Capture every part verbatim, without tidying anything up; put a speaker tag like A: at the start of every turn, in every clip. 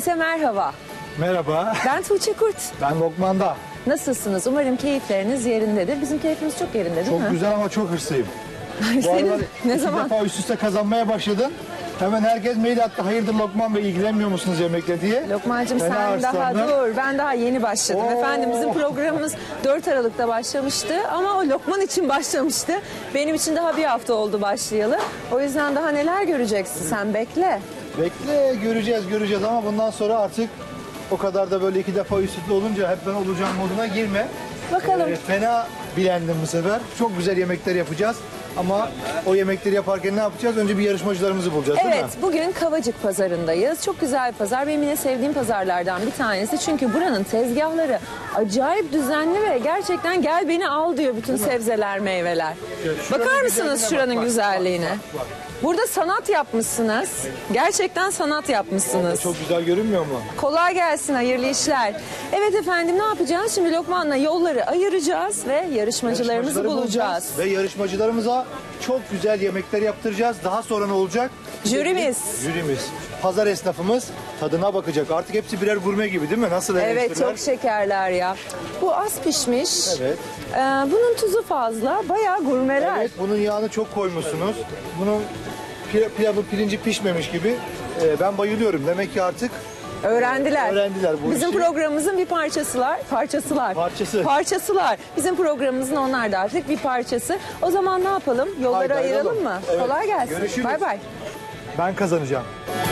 A: Herkese merhaba.
B: Merhaba.
A: Ben Tuğçe Kurt.
B: Ben Lokman'da.
A: Nasılsınız? Umarım keyifleriniz yerindedir. Bizim keyfimiz çok yerinde değil
B: Çok
A: mi?
B: Çok güzel ama çok hırslıyım. Bu
A: Senin
B: aralar
A: ne
B: iki
A: zaman?
B: defa üst üste kazanmaya başladın. Hemen herkes mail attı. Hayırdır Lokman Bey, ilgilenmiyor musunuz yemekle diye.
A: Lokmancığım
B: Fena
A: sen daha
B: arslanlar.
A: dur. Ben daha yeni başladım.
B: Oo.
A: Efendim bizim programımız dört Aralık'ta başlamıştı. Ama o Lokman için başlamıştı. Benim için daha bir hafta oldu başlayalı. O yüzden daha neler göreceksin sen, bekle.
B: Bekle, göreceğiz göreceğiz ama bundan sonra artık o kadar da böyle iki defa üst üste olunca hep ben olacağım moduna girme.
A: Bakalım.
B: Ee, fena bilendim bu sefer. Çok güzel yemekler yapacağız. Ama o yemekleri yaparken ne yapacağız? Önce bir yarışmacılarımızı bulacağız, değil
A: Evet,
B: mi?
A: bugün Kavacık Pazarı'ndayız. Çok güzel bir pazar. Benim yine sevdiğim pazarlardan bir tanesi. Çünkü buranın tezgahları acayip düzenli ve gerçekten gel beni al diyor bütün sebzeler, meyveler.
B: Evet, şuranın
A: Bakar
B: güzelliğine
A: mısınız
B: bak,
A: şuranın
B: bak,
A: güzelliğine?
B: bak, bak, bak.
A: Burada sanat yapmışsınız. Gerçekten sanat yapmışsınız.
B: Çok güzel görünmüyor mu?
A: Kolay gelsin, hayırlı işler. Evet efendim, ne yapacağız? Şimdi Lokman'la yolları ayıracağız ve yarışmacılarımızı
B: Yarışmacıları
A: bulacağız.
B: Ve yarışmacılarımıza çok güzel yemekler yaptıracağız. Daha sonra ne olacak?
A: Jürimiz.
B: Jürimiz. Pazar esnafımız tadına bakacak. Artık hepsi birer gurme gibi, değil mi? Nasıl
A: Evet,
B: eleştiriler?
A: çok şekerler ya. Bu az pişmiş.
B: Evet.
A: Ee, bunun tuzu fazla. Bayağı gurmeler.
B: Evet, bunun yağını çok koymuşsunuz. Bunun pil- pilavı, pirinci pişmemiş gibi. Ee, ben bayılıyorum. Demek ki artık
A: Öğrendiler.
B: Öğrendiler bu
A: Bizim
B: işi.
A: programımızın bir parçasılar. Parçasılar.
B: Parçası.
A: Parçasılar. Bizim programımızın onlar da artık bir parçası. O zaman ne yapalım? Yolları
B: Haydi
A: ayıralım
B: ayrılalım.
A: mı?
B: Evet.
A: Kolay gelsin.
B: Görüşürüz.
A: Bay bay.
B: ben kazanacağım.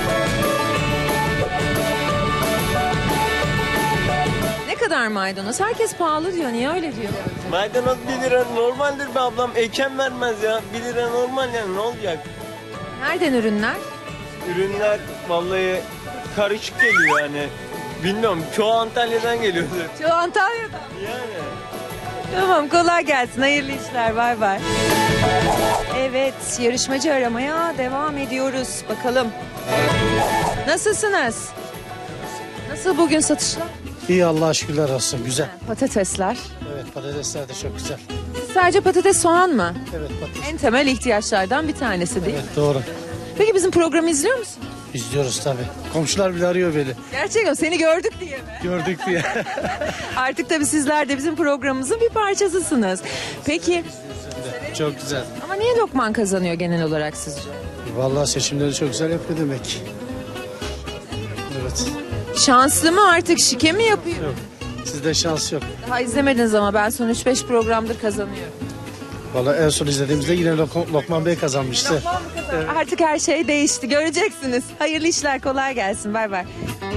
A: Ne kadar maydanoz? Herkes pahalı diyor. Niye öyle diyor?
C: Maydanoz bir lira normaldir be ablam. Eken vermez ya. bir lira normal yani, ne olacak?
A: Nereden ürünler?
C: Ürünler vallahi karışık geliyor yani. Bilmiyorum, çoğu Antalya'dan geliyordu.
A: Şu Antalya'dan.
C: Yani.
A: Tamam, kolay gelsin. Hayırlı işler. Bay bay. Evet, yarışmacı aramaya devam ediyoruz. Bakalım. Nasılsınız? Nasıl bugün satışlar?
D: İyi, Allah'a şükürler olsun, güzel.
A: Patatesler.
D: Evet, patatesler de çok güzel.
A: Sadece patates, soğan mı?
D: Evet, patates.
A: En temel ihtiyaçlardan bir tanesi değil mi?
D: Evet, doğru.
A: Peki bizim programı izliyor musun?
D: İzliyoruz tabii. Komşular bile arıyor beni.
A: Gerçekten seni gördük diye mi?
D: Gördük diye.
A: Artık tabii sizler de bizim programımızın bir parçasısınız. Peki
D: Çok güzel.
A: ama niye Lokman kazanıyor genel olarak sizce?
D: Vallahi seçimleri çok güzel yapıyor demek. Evet.
A: Şanslı mı artık, şike mi yapıyor?
D: Yok. Sizde şans yok.
A: Daha izlemediniz ama ben son üç beş programdır kazanıyorum.
D: Vallahi en son izlediğimizde yine Lok- Lokman Bey kazanmıştı.
A: Artık her şey değişti, göreceksiniz. Hayırlı işler, kolay gelsin. Bay bay.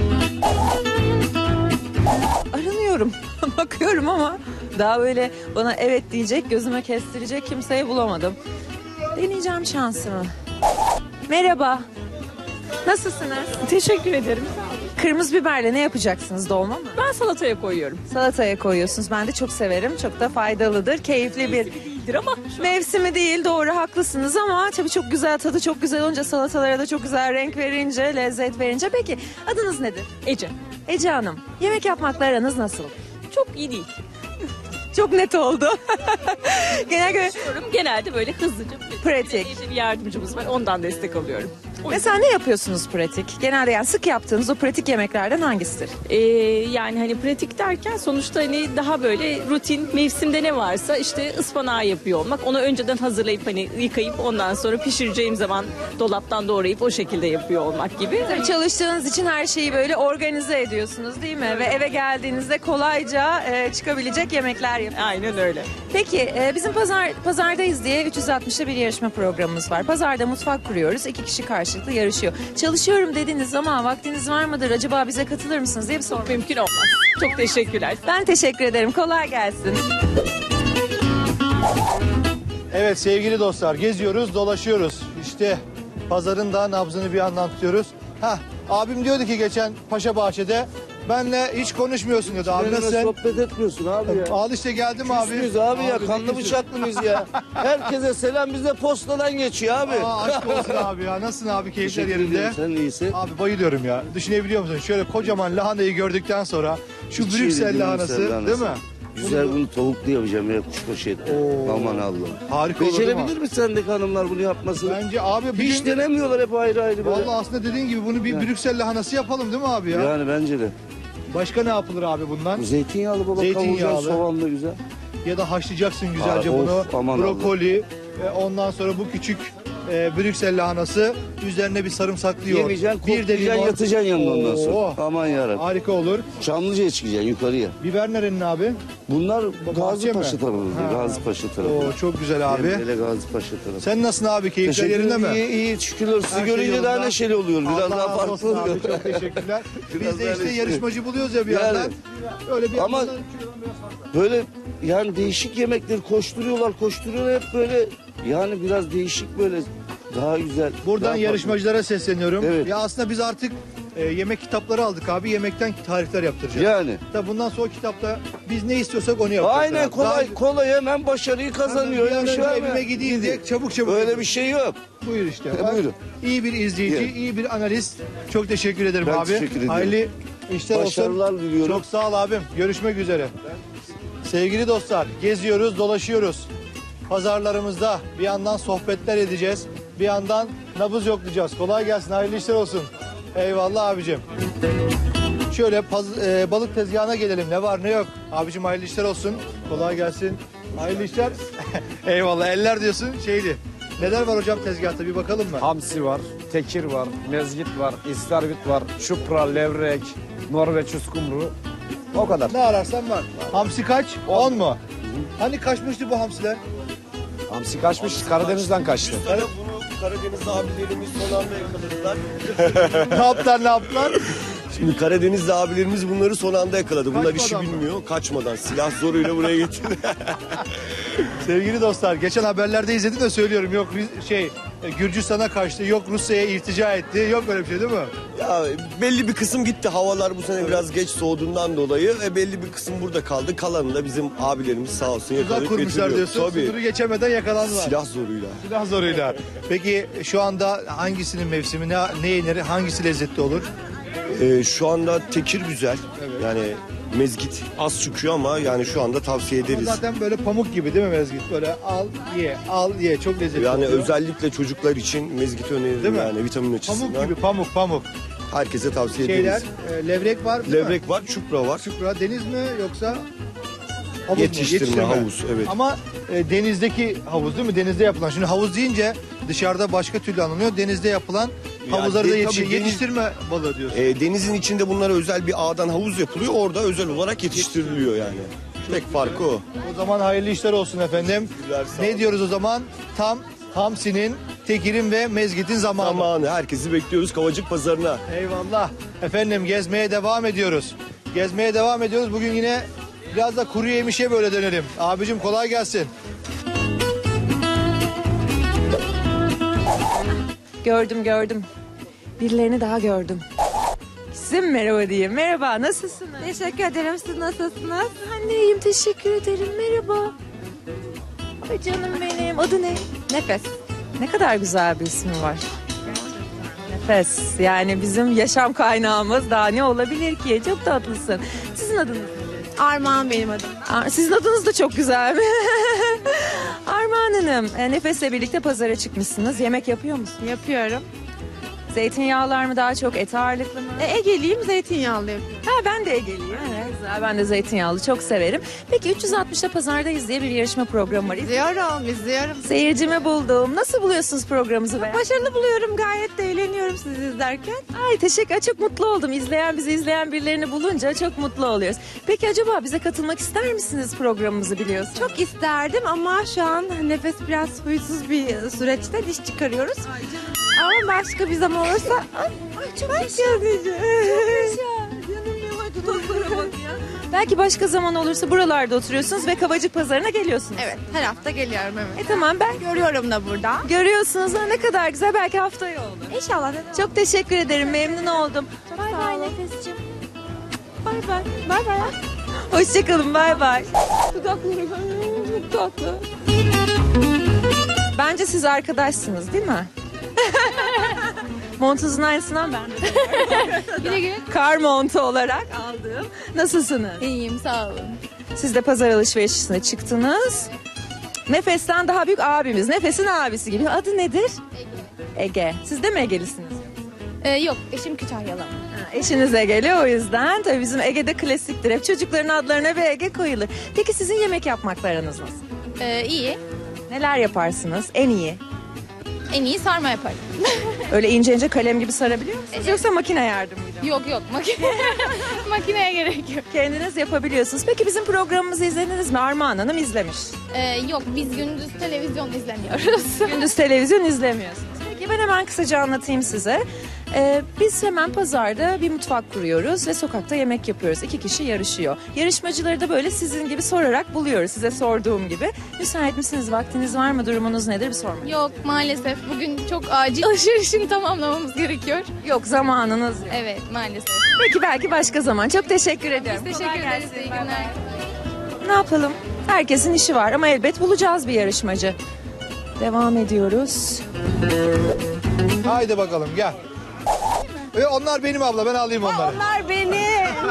A: Aranıyorum. Bakıyorum ama daha böyle bana evet diyecek, gözüme kestirecek kimseyi bulamadım. Deneyeceğim şansımı. Merhaba. Nasılsınız?
E: Teşekkür ederim.
A: Kırmızı biberle ne yapacaksınız, dolma mı?
E: Ben salataya koyuyorum.
A: Salataya koyuyorsunuz. Ben de çok severim. Çok da faydalıdır. Keyifli bir
E: İyidir ama şu an
A: mevsimi değil, doğru, haklısınız ama tabii çok güzel, tadı çok güzel olunca, salatalara da çok güzel renk verince, lezzet verince. Peki adınız nedir?
E: Ece.
A: Ece Hanım. Yemek yapmakla aranız nasıl?
E: Çok iyi değil.
A: Çok net oldu. Genelde
E: Diyorum, genelde böyle hızlıca.
A: pratik.
E: Bir bir yardımcımız var, ondan destek alıyorum. O yüzden,
A: Mesela ne yapıyorsunuz pratik? Genelde yani sık yaptığınız o pratik yemeklerden hangisidir?
E: e, yani hani pratik derken sonuçta hani daha böyle rutin, mevsimde ne varsa işte ıspanağı yapıyor olmak. Onu önceden hazırlayıp hani yıkayıp ondan sonra pişireceğim zaman dolaptan doğrayıp o şekilde yapıyor olmak gibi.
A: Tabii çalıştığınız için her şeyi böyle organize ediyorsunuz değil mi? Ve eve geldiğinizde kolayca e, çıkabilecek yemekler yapıyorsunuz.
E: Aynen öyle.
A: Peki e, bizim pazar pazardayız diye üç yüz altmışta bir yarışma programımız var. Pazarda mutfak kuruyoruz. İki kişi karşılıklı yarışıyor. Çalışıyorum dediniz ama vaktiniz var mıdır? Acaba bize katılır mısınız diye bir soru.
E: Mümkün olmaz. Çok teşekkürler.
A: Ben teşekkür ederim. Kolay gelsin.
B: Evet sevgili dostlar, geziyoruz, dolaşıyoruz. İşte pazarın da nabzını bir yandan tutuyoruz. Hah, abim diyordu ki geçen Paşa Bahçe'de, benle hiç konuşmuyorsun diyordu. Abi
F: Benimle
B: nasılsın?
F: sohbet etmiyorsun abi ya.
B: Al işte geldim abi.
F: Küsmüyoruz abi ya,
B: ne
F: kanlı
B: küsüz?
F: bıçaklı mıyız ya? Herkese selam, bize postadan geçiyor abi.
B: Aa, aşk olsun abi ya. Nasılsın abi, keyifler
F: Teşekkür
B: yerinde?
F: ederim, sen iyisin.
B: Abi bayılıyorum ya. Düşünebiliyor musun? Şöyle kocaman lahanayı gördükten sonra şu
F: İçi
B: Brüksel
F: yedi
B: lahanası,
F: Brüksel lahanası.
B: değil mi?
F: Güzel bunu tavuklu yapacağım ya kuşbaşı et.
B: Oo.
F: Aman Allah'ım.
B: Harika olur değil mi?
F: Becerebilir mi sendeki hanımlar bunu yapmasını?
B: Bence abi bir
F: Hiç
B: gün...
F: denemiyorlar hep ayrı ayrı böyle.
B: Vallahi aslında dediğin gibi bunu bir Brüksel lahanası yapalım değil mi abi ya?
F: Yani bence de.
B: Başka ne yapılır abi bundan?
F: Zeytinyağlı baba
B: Zeytinyağlı.
F: kavuracaksın soğanla güzel.
B: Ya da haşlayacaksın güzelce
F: Aa,
B: bunu.
F: of, aman
B: Brokoli ve ondan sonra bu küçük e, Brüksel lahanası üzerine bir sarımsaklı yoğurt.
F: Yemeyeceksin,
B: Bir de
F: koklayacaksın,
B: limon.
F: yatacaksın yanına ondan sonra.
B: Oo,
F: Aman yarabbim.
B: harika olur.
F: Çamlıca'ya çıkacaksın yukarıya.
B: Biber nerenin abi?
F: Bunlar
B: bahçe
F: Gazi
B: mi?
F: Paşa tarafında.
B: Ha.
F: Gazi Paşa tarafında.
B: Oo, çok güzel abi.
F: Emre'yle Gazi Paşa tarafı.
B: Sen nasılsın abi? Keyifler
F: Teşekkür
B: yerinde
F: ederim.
B: mi?
F: İyi, iyi şükürler. Sizi
B: Her şey
F: görünce daha
B: yolunda.
F: neşeli oluyor. Biraz
B: Allah
F: daha
B: razı
F: farklı
B: olsun abi,
F: oluyor.
B: çok teşekkürler.
F: Biraz
B: Biz de
F: daha
B: işte
F: neşeli.
B: yarışmacı buluyoruz ya bir
F: Yani.
B: yandan. Öyle bir
F: Ama-
B: yandan-
F: Böyle yani değişik yemekleri koşturuyorlar, koşturuyorlar hep böyle. Yani biraz değişik böyle daha güzel.
B: Buradan
F: daha
B: yarışmacılara sesleniyorum.
F: Evet.
B: Ya aslında biz artık e, yemek kitapları aldık abi. Yemekten tarifler yaptıracağız.
F: farklı. Yani.
B: Tabii bundan sonra kitapta biz ne istiyorsak onu yapacağız.
F: Aynen
B: abi.
F: kolay
B: Daha-
F: kolay hemen başarıyı kazanıyor.
B: Bir an
F: Ya,
B: önce
F: şu an
B: evime gideyim diye çabuk çabuk.
F: Öyle bir şey yok.
B: Buyur işte.
F: E,
B: Bak,
F: buyurun.
B: İyi bir izleyici,
F: Evet.
B: iyi bir analist. Çok teşekkür ederim
F: Ben
B: abi.
F: teşekkür ediyorum.
B: Hayırlı işler olsun.
F: Başarılar diliyorum.
B: Çok sağ ol abim. Görüşmek üzere. Sevgili dostlar, geziyoruz, dolaşıyoruz. Pazarlarımızda bir yandan sohbetler edeceğiz. Bir yandan nabız yoklayacağız. Kolay gelsin, hayırlı işler olsun. Eyvallah abicim. Şöyle paz- e, balık tezgahına gelelim. Ne var ne yok. Abicim hayırlı işler olsun. Kolay gelsin. Hayırlı işler. Eyvallah. Eller diyorsun şeydi. Neler var hocam tezgahta bir bakalım mı?
G: Hamsi var, tekir var, mezgit var, istavrit var, çupra, levrek, Norveç uskumru. O kadar.
B: Ne ararsan var. Hamsi kaç? on mu? Hani kaçmıştı bu hamsiler?
G: Hamsi kaçmış, Karadeniz'den kaçtı.
C: Bunu Karadeniz abilerimiz son anda yakaladılar.
B: Ne yaptılar ne yaptılar?
C: Şimdi Karadenizli abilerimiz bunları son anda yakaladı. Bunlar işi
B: Kaçmadan mı?
C: bilmiyor. Kaçmadan silah zoruyla buraya getirdi.
B: Sevgili dostlar geçen haberlerde izledim de söylüyorum. Yok şey e, Gürcistan'a kaçtı, yok Rusya'ya irtica etti. Yok böyle bir şey değil mi?
C: Ya belli bir kısım gitti. Havalar bu sene biraz geç soğuduğundan dolayı ve belli bir kısım burada kaldı. Kalanını da bizim abilerimiz sağ olsun
B: Tuzak
C: yakalayıp
B: kurmuşlar
C: getiriyor.
B: diyorsun.
C: Tabii.
B: Sınırı geçemeden yakalandılar.
C: Silah zoruyla.
B: Silah zoruyla. Peki şu anda hangisinin mevsimi, ne, ne yenir, hangisi lezzetli olur?
C: Ee, şu anda tekir güzel. Yani mezgit az çıkıyor ama yani şu anda tavsiye
B: O
C: ederiz.
B: zaten böyle pamuk gibi değil mi mezgit? Böyle al ye, al ye. Çok lezzetli
C: Yani
B: oluyor.
C: özellikle çocuklar için mezgit öneririm
B: Değil mi?
C: yani vitamin açısından.
B: Pamuk gibi, pamuk, pamuk.
C: Herkese tavsiye
B: Şeyler,
C: ederiz.
B: e, levrek var değil mi?
C: Levrek var, çupra var.
B: Çupra, deniz mi yoksa havuz mu?
C: Yetiştirme, havuz, evet.
B: Ama e, denizdeki havuz değil mi? Denizde yapılan. Şimdi havuz deyince dışarıda başka türlü anılıyor. Denizde yapılan
C: Ya
B: havuzları da
C: de-
B: yetiş-
C: tabii deniz-
B: yetiştirme balığı diyorsun.
C: Ee, denizin içinde bunlara özel bir ağdan havuz yapılıyor. Orada özel olarak yetiştiriliyor yani. Tek farkı o.
B: O zaman hayırlı işler olsun efendim.
C: Teşekkürler, sağ
B: Ne
C: olun.
B: diyoruz o zaman? Tam hamsinin, tekirin ve mezgitin zamanı.
C: Zamanı. Herkesi bekliyoruz Kavacık Pazarı'na.
B: Eyvallah. Efendim gezmeye devam ediyoruz. Gezmeye devam ediyoruz. Bugün yine biraz da kuru yemişe böyle dönelim. Abicim kolay gelsin.
A: Gördüm gördüm. Birilerini daha gördüm. Size mi merhaba diyeyim? Merhaba, nasılsınız?
H: Teşekkür ederim. Siz nasılsınız?
A: Ben de iyiyim, teşekkür ederim. Merhaba. Ay canım benim. Adı ne?
H: Nefes.
A: Ne kadar güzel bir ismi var. Nefes. Yani bizim yaşam kaynağımız daha ne olabilir ki? Çok tatlısın. Sizin adınız?
H: Armağan benim adım.
A: Aa, sizin adınız da çok güzel. Armağan Hanım, e, Nefes'le birlikte pazara çıkmışsınız. Yemek yapıyor musunuz?
H: Yapıyorum.
A: Zeytinyağlar mı daha çok, et ağırlıklı mı?
H: E, Ege'liyim, zeytinyağlı yapıyorum.
A: Ha, ben de Ege'liyim. Evet, güzel. Ben de zeytinyağlı çok severim. Peki üç yüz altmışta Pazardayız diye bir yarışma programı var.
H: İzliyorum, izliyorum.
A: Seyircimi buldum. Nasıl buluyorsunuz programımızı? Beğen-
H: Başarılı buluyorum. Gayet de eğleniyorum sizi izlerken.
A: Ay teşekkür Çok mutlu oldum. İzleyen bizi izleyen birilerini bulunca çok mutlu oluyoruz. Peki acaba bize katılmak ister misiniz programımızı biliyorsunuz?
H: Çok isterdim ama şu an Nefes biraz huysuz bir süreçte diş çıkarıyoruz. Ama başka bir zaman olursa... Ay, çok yaşa.
A: Belki başka zaman olursa buralarda oturuyorsunuz ve Kavacık Pazarı'na geliyorsunuz.
H: Evet, her hafta geliyorum evet.
A: E tamam ben
H: Görüyorum da burada.
A: görüyorsunuz ha, ne kadar güzel, belki haftaya olur.
H: İnşallah. Neden?
A: Çok teşekkür ederim, memnun oldum.
H: Bay bay Nefes'cim.
A: Bay bay. Bay bay. Hoşçakalın, bay bay.
H: Dudakları çok tatlı.
A: Bence siz arkadaşsınız değil mi? Montunuzun aynısından ben de.
H: Güle güle.
A: Kar montu olarak aldım. Nasılsınız?
H: İyiyim sağ olun.
A: Siz de pazar alışverişine çıktınız. Nefes'ten daha büyük abimiz. Nefes'in abisi gibi. Adı nedir? Ege. Ege. Siz de mi Ege'lisiniz?
I: Ee, yok, eşim Kütahyalı.
A: Ha, eşiniz Ege'li, o yüzden tabii bizim Ege'de klasiktir. Hep çocukların adlarına bir Ege koyulur. Peki sizin yemek yapmakla aranız nasıl?
I: Ee, iyi.
A: Neler yaparsınız? En iyi.
I: En iyi sarma yaparım.
A: Öyle ince ince kalem gibi sarabiliyor musunuz?
I: Evet.
A: Yoksa makine yardımıyla mı?
I: Yok yok, makine makineye gerek yok.
A: Kendiniz yapabiliyorsunuz. Peki bizim programımızı izlediniz mi? Armağan Hanım izlemiş.
I: Ee, yok, biz gündüz televizyon izlemiyoruz.
A: Gündüz televizyon izlemiyorsunuz. Peki ben hemen kısaca anlatayım size. Ee, biz hemen pazarda bir mutfak kuruyoruz ve sokakta yemek yapıyoruz. İki kişi yarışıyor. Yarışmacıları da böyle sizin gibi sorarak buluyoruz. Size sorduğum gibi. Müsait misiniz? Vaktiniz var mı? Durumunuz nedir? Bir sormayın.
I: Yok, maalesef bugün çok acil alışverişini tamamlamamız gerekiyor.
A: Yok, zamanınız yok.
I: Evet, maalesef.
A: Peki belki başka zaman. Çok teşekkür ediyorum.
I: Biz teşekkür
A: Kolay
I: ederiz.
A: gelsin.
I: İyi günler.
A: Ne yapalım? Herkesin işi var ama elbet bulacağız bir yarışmacı. Devam ediyoruz.
B: Haydi bakalım gel. E, onlar benim abla, ben alayım onları.
J: Onlar beni.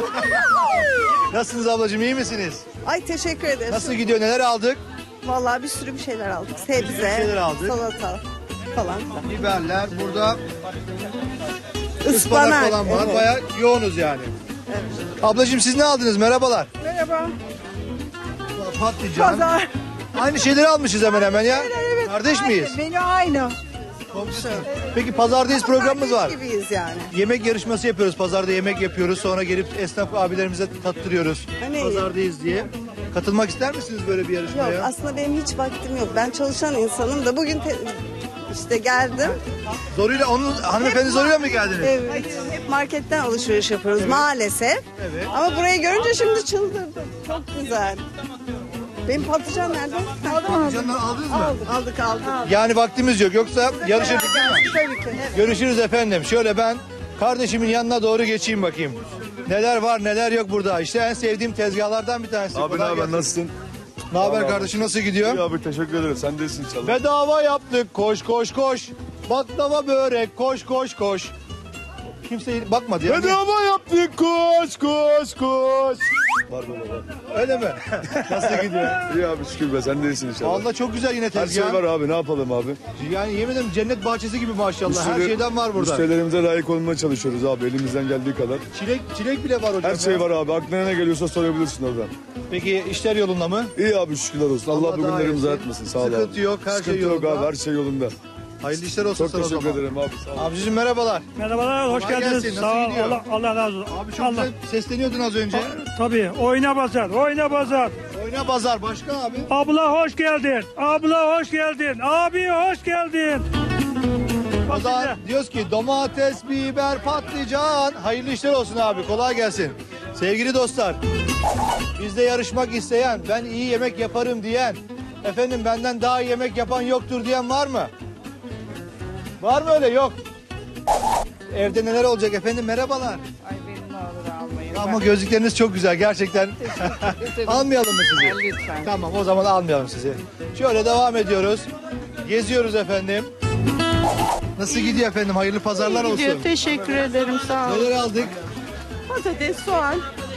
B: Nasılsınız ablacığım, iyi misiniz?
J: Ay teşekkür ederiz.
B: Nasıl gidiyor, neler aldık?
J: Vallahi bir sürü bir şeyler aldık. Sebze,
B: şeyler aldık.
J: salata falan.
B: Biberler, burada ıspanak
J: Ispanak
B: falan var.
J: evet.
B: Bayağı yoğunuz yani. Ablacığım siz ne aldınız? Merhabalar.
J: Merhaba.
B: Patlıcan.
J: Pazar.
B: Aynı şeyleri almışız hemen hemen ya.
J: Evet,
B: Kardeş
J: aynı.
B: miyiz?
J: Beni aynı.
B: Peki pazardayız programımız var.
J: Kardeş gibiyiz yani.
B: Yemek yarışması yapıyoruz. Pazarda yemek yapıyoruz. Sonra gelip esnaf abilerimize tattırıyoruz.
J: Hani-
B: Pazardayız diye. Katılmak ister misiniz böyle bir yarışmaya?
J: Yok aslında benim hiç vaktim yok. Ben çalışan insanım da bugün te- işte geldim.
B: Zoruyla onun hanımefendi zoruyla mı geldiniz?
J: Evet. Hep marketten alışveriş yapıyoruz maalesef.
B: Evet.
J: Ama burayı görünce şimdi çıldırdım. Çok güzel. Benim patlıcan nerede?
B: Patlıcanları aldınız mı?
J: Aldık aldık aldık.
B: Yani vaktimiz yok. Yoksa yarışırdık değil mi?
J: Tabii ki. Evet.
B: Görüşürüz efendim. Şöyle ben kardeşimin yanına doğru geçeyim bakayım. Neler var neler yok burada. İşte en sevdiğim tezgahlardan bir tanesi.
K: Abi ne
B: Kolay
K: haber,
B: gelsin.
K: nasılsın?
B: Ne haber
K: Vallahi
B: kardeşim, nasıl gidiyor?
K: İyi abi, teşekkür ederim. Sen de iyisin inşallah.
B: Bedava yaptık, koş koş koş. Baklava börek, koş koş koş. Kimse bakmadı ya.
K: Bedava yaptık, koş koş koş. Var baba var.
B: Öyle mi? Nasıl gidiyor?
K: İyi abi, şükür be, sen de iyisin inşallah.
B: Vallahi çok güzel yine
K: Her
B: tezgah.
K: şey var abi, ne yapalım abi?
B: Yani yemin ederim cennet bahçesi gibi maşallah. Her
K: Müşteri-
B: şeyden var burada.
K: Müşterilerimize layık olmaya çalışıyoruz abi, elimizden geldiği kadar.
B: Çilek çilek bile var hocam.
K: Her şey
B: ya.
K: var abi, aklına ne geliyorsa sorabilirsin oradan.
B: Peki işler yolunda mı?
K: İyi abi, şükürler olsun. Allah,
B: Allah daha
K: bugünlerimizi
B: iyisin.
K: artmasın, sağ ol abi.
B: Sıkıntı yok, her şey
K: Sıkıntı
B: yolunda.
K: yok abi, her şey yolunda.
B: Hayırlı işler olsun
K: Çok
B: sana o
K: teşekkür
B: zaman.
K: ederim abi, sağ ol.
B: Abicim merhabalar.
L: Merhabalar, hoş
B: Kolay
L: geldiniz.
B: gelsin,
L: Sağ
B: nasıl
L: ol,
B: gidiyor?
L: Allah, Allah razı olsun.
B: Abi çok
L: Allah.
B: güzel sesleniyordun az önce.
L: Tabii, oyna pazar, oyna pazar.
B: Oyna pazar başka abi.
L: Abla hoş geldin, abla hoş geldin, abi hoş geldin.
B: O zaman diyoruz ki domates, biber, patlıcan. Hayırlı işler olsun abi, kolay gelsin. Sevgili dostlar, bizde yarışmak isteyen, ben iyi yemek yaparım diyen, efendim benden daha iyi yemek yapan yoktur diyen var mı? Var mı öyle? Yok. Evde neler olacak efendim? Merhabalar.
J: Ay benim ne olur almayın.
B: Ama gözlükleriniz çok güzel gerçekten. Almayalım mı sizi?
J: Lütfen.
B: Tamam, o zaman almayalım sizi. Şöyle devam ediyoruz. Geziyoruz efendim. Nasıl gidiyor efendim? Hayırlı pazarlar olsun.
J: Gidiyor, teşekkür ederim sağ olun.
B: Neler aldık?
J: Patates, soğan.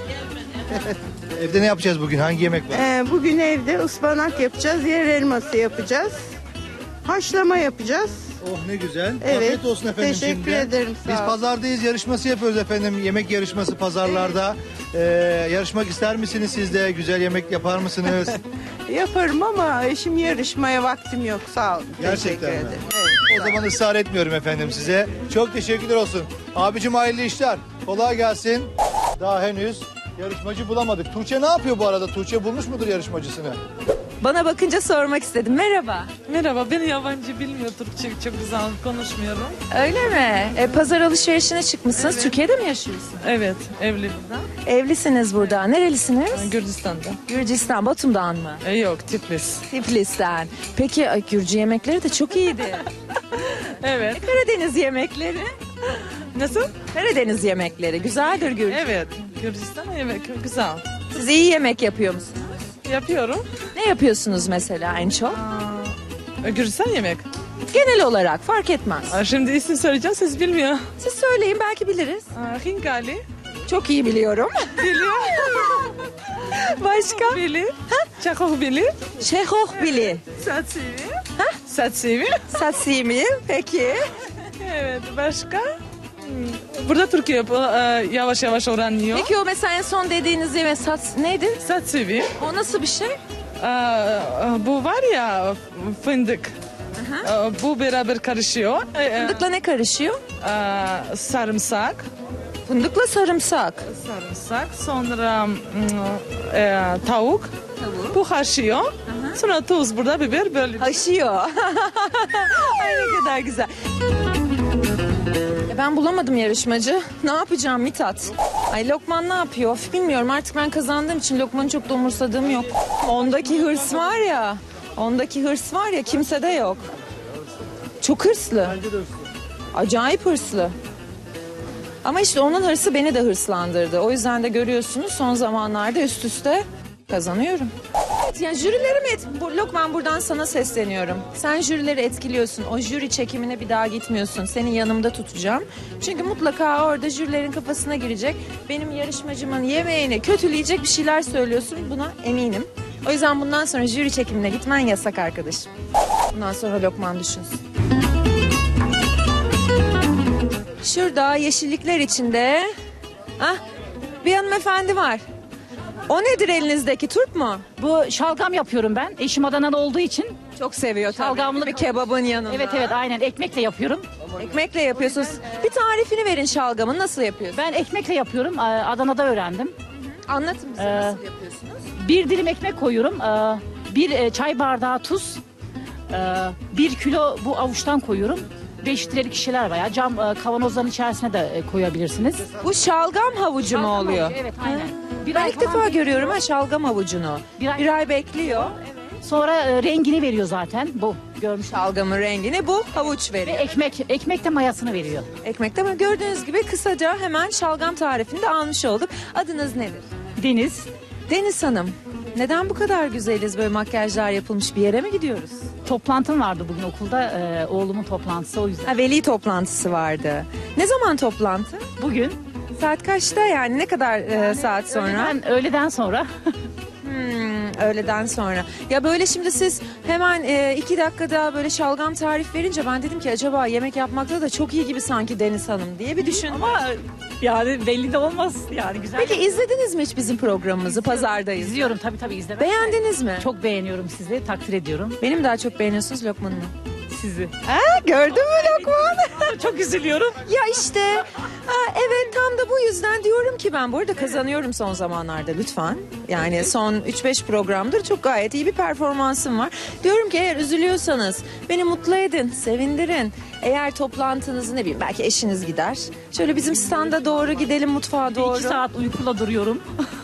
B: Evde ne yapacağız bugün? Hangi yemek var?
J: Ee, bugün evde ıspanak yapacağız, yer elması yapacağız. Haşlama yapacağız.
B: Oh ne güzel.
J: Evet,
B: Afiyet olsun efendim
J: teşekkür
B: şimdi.
J: ederim, sağ
B: Biz
J: ol.
B: pazardayız, yarışması yapıyoruz efendim. Yemek yarışması pazarlarda. Ee, yarışmak ister misiniz siz de? Güzel yemek yapar mısınız?
J: Yaparım ama şimdi yarışmaya vaktim yok sağ olun.
B: Gerçekten
J: Teşekkür
B: mi?
J: ederim. Evet.
B: O zaman ısrar etmiyorum efendim size. Çok teşekkürler olsun. Abicim hayırlı işler. Kolay gelsin. Daha henüz yarışmacı bulamadık. Tuğçe ne yapıyor bu arada? Tuğçe bulmuş mudur yarışmacısını?
A: Bana bakınca sormak istedim. Merhaba.
M: Merhaba, ben yabancı bilmiyor Türkçe, çok güzel konuşmuyorum.
A: Öyle mi? E, pazar alışverişine çıkmışsınız. Türkiye'de mi yaşıyorsunuz?
M: Evet, evli burada.
A: Evlisiniz burada. Nerelisiniz?
M: Gürcistan'da.
A: Gürcistan, Batum'dan mı?
M: E, yok, Tiflis.
A: Tiflis'ten. Peki ay, Gürcü yemekleri de çok iyiydi.
M: Evet.
A: E, Karadeniz yemekleri.
M: Nasıl?
A: Karadeniz yemekleri. Güzeldir Gürcü.
M: Evet, Gürcistan yemek güzel.
A: Siz iyi yemek yapıyor musunuz?
M: Yapıyorum.
A: Ne yapıyorsunuz mesela en çok?
M: E, Gürcistan yemek.
A: Genel olarak fark etmez.
M: Aa, şimdi isim söyleyeceğim, siz bilmiyor.
A: Siz söyleyin belki biliriz.
M: Aa, Hinkali.
A: Çok iyi biliyorum.
M: Biliyor.
A: Başka?
M: Bili. Çakok bili.
A: Şehoh bili.
M: Satsimi. Satsimi.
A: Satsimi. Peki.
M: Evet başka? Hmm, Burada Türkiye bu, e, yavaş yavaş öğreniyor.
A: Peki o mesela en son dediğiniz yemek sats neydi?
M: Satsimi.
A: O nasıl bir şey?
M: Ee, bu var ya fındık. Ee, Bu beraber karışıyor. Ee,
A: Fındıkla ne karışıyor?
M: e, sarımsak.
A: Fındıkla sarımsak.
M: Sarımsak. Sonra mm, e, tavuk. Bu haşlıyor. Sonra tuz, burada biber böyle.
A: Haşıyor. Ay ne kadar güzel. Ya ben bulamadım yarışmacı. Ne yapacağım Mithat? Ay Lokman ne yapıyor? Of, bilmiyorum artık ben kazandığım için Lokman'ı çok da umursadığım yok. Ondaki hırs var ya. Ondaki hırs var ya kimsede yok. Çok hırslı. Acayip hırslı. Ama işte onun hırsı beni de hırslandırdı. O yüzden de görüyorsunuz son zamanlarda üst üste kazanıyorum. Evet, yani jürilerimi et... Bu, Lokman buradan sana sesleniyorum. Sen jürileri etkiliyorsun. O jüri çekimine bir daha gitmiyorsun. Seni yanımda tutacağım. Çünkü mutlaka orada jürilerin kafasına girecek. Benim yarışmacımın yemeğini kötüleyecek bir şeyler söylüyorsun. Buna eminim. O yüzden bundan sonra jüri çekimine gitmen yasak arkadaşım. Bundan sonra Lokman düşünsün. Şurada yeşillikler içinde ah, bir hanımefendi var. O nedir elinizdeki, turp mu?
N: Bu şalgam yapıyorum ben. Eşim Adanalı olduğu için.
A: Çok seviyor tabii.
N: Şalgamlı
A: bir kebabın yanında.
N: Evet evet aynen ekmekle yapıyorum.
A: Ekmekle yapıyorsunuz. Bir tarifini verin şalgamın, nasıl yapıyorsunuz?
N: Ben ekmekle yapıyorum. Ee, Adana'da öğrendim.
A: Anlatın bize
N: Ee,
A: nasıl yapıyorsunuz?
N: Bir dilim ekmek koyuyorum. Ee, Bir e, çay bardağı tuz. Ee, Bir kilo bu avuçtan koyuyorum. beş litrelik şişeler var ya. Cam e, kavanozların içerisine de e, koyabilirsiniz.
A: Bu şalgam havucu mu
N: Şalgam
A: oluyor?
N: havucu, evet aynen. Bir
A: Ben
N: ay
A: ilk
N: falan
A: defa
N: bekliyor.
A: görüyorum ha şalgam havucunu.
N: Bir ay-
A: Bir ay bekliyor.
N: Sonra e, rengini veriyor zaten bu. Görmüş.
A: Şalgamın rengini bu havuç
N: Ve
A: veriyor.
N: ekmek, ekmek de mayasını veriyor.
A: Ekmekte mi? Gördüğünüz gibi kısaca hemen şalgam tarifini de almış olduk. Adınız nedir?
N: Deniz.
A: Deniz Hanım. Neden bu kadar güzeliz, böyle makyajlar yapılmış bir yere mi gidiyoruz?
N: Toplantım vardı bugün okulda. e, oğlumun toplantısı o yüzden.
A: Ha, veli toplantısı vardı. Ne zaman toplantı?
N: Bugün.
A: Saat kaçta yani, ne kadar e, saat sonra?
N: Öğleden, öğleden sonra.
A: Hmm, öğleden sonra. Ya böyle şimdi siz hemen e, iki dakikada böyle şalgam tarif verince ben dedim ki acaba yemek yapmakta da çok iyi gibi sanki Deniz Hanım diye bir düşündüm.
N: Ama yani belli de olmaz yani güzel.
A: Peki izlediniz mi hiç bizim programımızı? Pazardayız.
N: İzliyorum tabii tabii izlemem.
A: Beğendiniz mi?
N: Çok beğeniyorum sizi, takdir ediyorum.
A: Benim daha çok beğeniyorsunuz Lokman'ı.
N: Sizi.
A: Ha, gördün mü Lokman?
N: Çok üzülüyorum.
A: Ya işte ha, evet tam da bu yüzden diyorum ki ben bu arada kazanıyorum son zamanlarda lütfen. Yani son üç beş programdır çok gayet iyi bir performansım var. Diyorum ki eğer üzülüyorsanız beni mutlu edin, sevindirin. Eğer toplantınızı ne bileyim belki eşiniz gider. Şöyle bizim standa doğru gidelim, mutfağa doğru.
N: İki saat uykuyla duruyorum.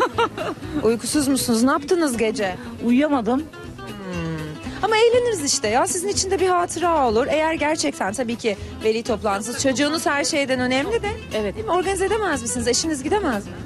A: Uykusuz musunuz? Ne yaptınız gece?
N: Uyuyamadım.
A: Ama eğleniriz işte ya. Sizin için de bir hatıra olur. Eğer gerçekten tabii ki veli toplantısı, çocuğunuz her şeyden önemli de.
N: Evet.
A: Değil mi? Organize edemez misiniz? Eşiniz gidemez mi?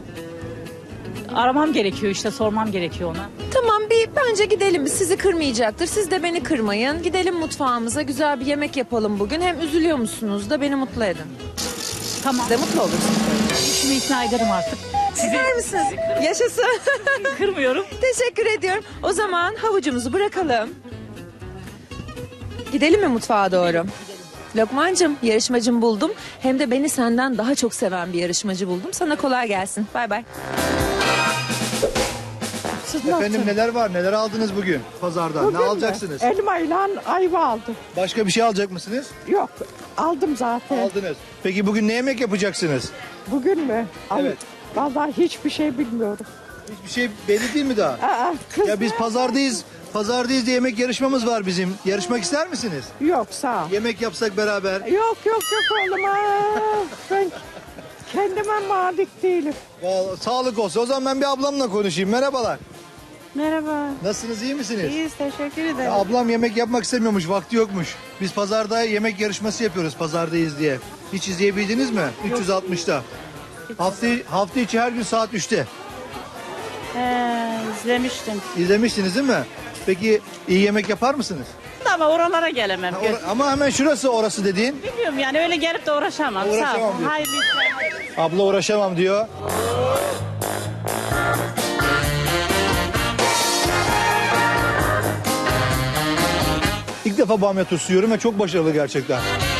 N: Aramam gerekiyor işte, sormam gerekiyor ona.
A: Tamam bir bence gidelim. Biz sizi kırmayacaktır. Siz de beni kırmayın. Gidelim mutfağımıza. Güzel bir yemek yapalım bugün. Hem üzülüyor musunuz da beni mutlu edin.
N: Tamam.
A: Siz de mutlu olursunuz.
N: Eşimi ikna ederim artık.
A: Sizler misiniz? Yaşasın.
N: Kırmıyorum.
A: Teşekkür ediyorum. O zaman havucumuzu bırakalım. Gidelim mi mutfağa doğru? Lokmancığım, yarışmacım buldum. Hem de beni senden daha çok seven bir yarışmacı buldum. Sana kolay gelsin. Bay bay.
B: Efendim neler var? Neler aldınız bugün pazardan? Ne alacaksınız?
J: Elma ile ayva aldım.
B: Başka bir şey alacak mısınız?
J: Yok aldım zaten.
B: Aldınız. Peki bugün ne yemek yapacaksınız?
J: Bugün mü?
B: Evet.
J: Vallahi hiçbir şey bilmiyorum.
B: Hiçbir şey belli değil mi daha?
J: Aa, kız
B: Ya biz pazardayız. Pazardayız diye yemek yarışmamız var bizim. Yarışmak ister misiniz?
J: Yok sağ ol.
B: Yemek yapsak beraber.
J: Yok yok yok oğlum. Aa, ben kendime malik değilim.
B: Vallahi, sağlık olsun. O zaman ben bir ablamla konuşayım. Merhabalar.
J: Merhaba.
B: Nasılsınız, iyi misiniz?
J: İyiyiz teşekkür ederim.
B: Ya ablam yemek yapmak istemiyormuş, vakti yokmuş. Biz pazarda yemek yarışması yapıyoruz, pazardayız diye. Hiç izleyebildiniz mi? üç yüz altmışta. Hafta, hafta içi her gün saat üçte.
J: He, izlemiştim.
B: İzlemişsiniz değil mi? Peki iyi yemek yapar mısınız?
J: Ama oralara gelemem.
B: Ha, ora- ama hemen şurası orası dediğin.
J: Bilmiyorum yani öyle gelip de uğraşamam.
B: Uğraşamam
J: Sağ ol.
B: diyor.
J: Hayırlı işler.
B: Abla uğraşamam diyor. İlk defa bamya turşusu yiyorum ve çok başarılı gerçekten.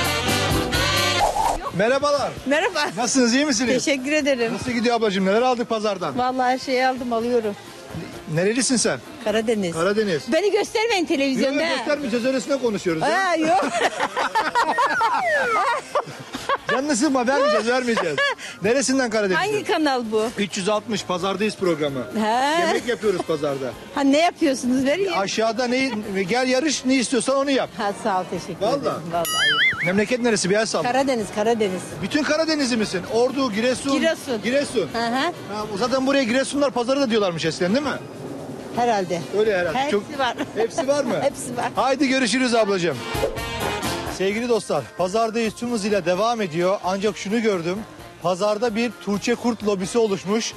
B: Merhabalar.
J: Merhaba.
B: Nasılsınız, iyi misiniz?
J: Teşekkür ederim.
B: Nasıl gidiyor ablacığım? Neler aldık pazardan?
J: Vallahi her şeyi aldım alıyorum.
B: Nerelisin sen?
J: Karadeniz.
B: Karadeniz.
J: Beni göstermeyin televizyonda.
B: Yok, göstermeyeceğiz, öylesine konuşuyoruz. ya.
J: Ha yok.
B: Canını sıkma, vermeyeceğiz, vermeyeceğiz. Neresinden Karadeniz?
J: Hangi kanal bu?
B: üç yüz altmış pazardayız programı.
J: He.
B: Yemek yapıyoruz pazarda.
J: Ha ne yapıyorsunuz? Verin.
B: Aşağıda ne gel yarış, ne istiyorsan onu yap.
J: Ha sağ ol, teşekkür
B: Vallahi.
J: ederim. Vallahi.
B: Memleket neresi? Bir el salla.
J: Karadeniz, Karadeniz.
B: Bütün Karadenizli misin? Ordu, Giresun.
J: Giresun.
B: Giresun.
J: Hı hı.
B: Ha, zaten buraya Giresunlar pazarı da diyorlarmış eskiden, değil mi?
J: Herhalde.
B: Öyle herhalde.
J: Hepsi
B: Çok...
J: var.
B: Hepsi var mı?
J: Hepsi var.
B: Haydi görüşürüz ablacığım. Sevgili dostlar, pazardayız tüm hızıyla devam ediyor. Ancak şunu gördüm. Pazarda bir Tuğçe Kurt lobisi oluşmuş.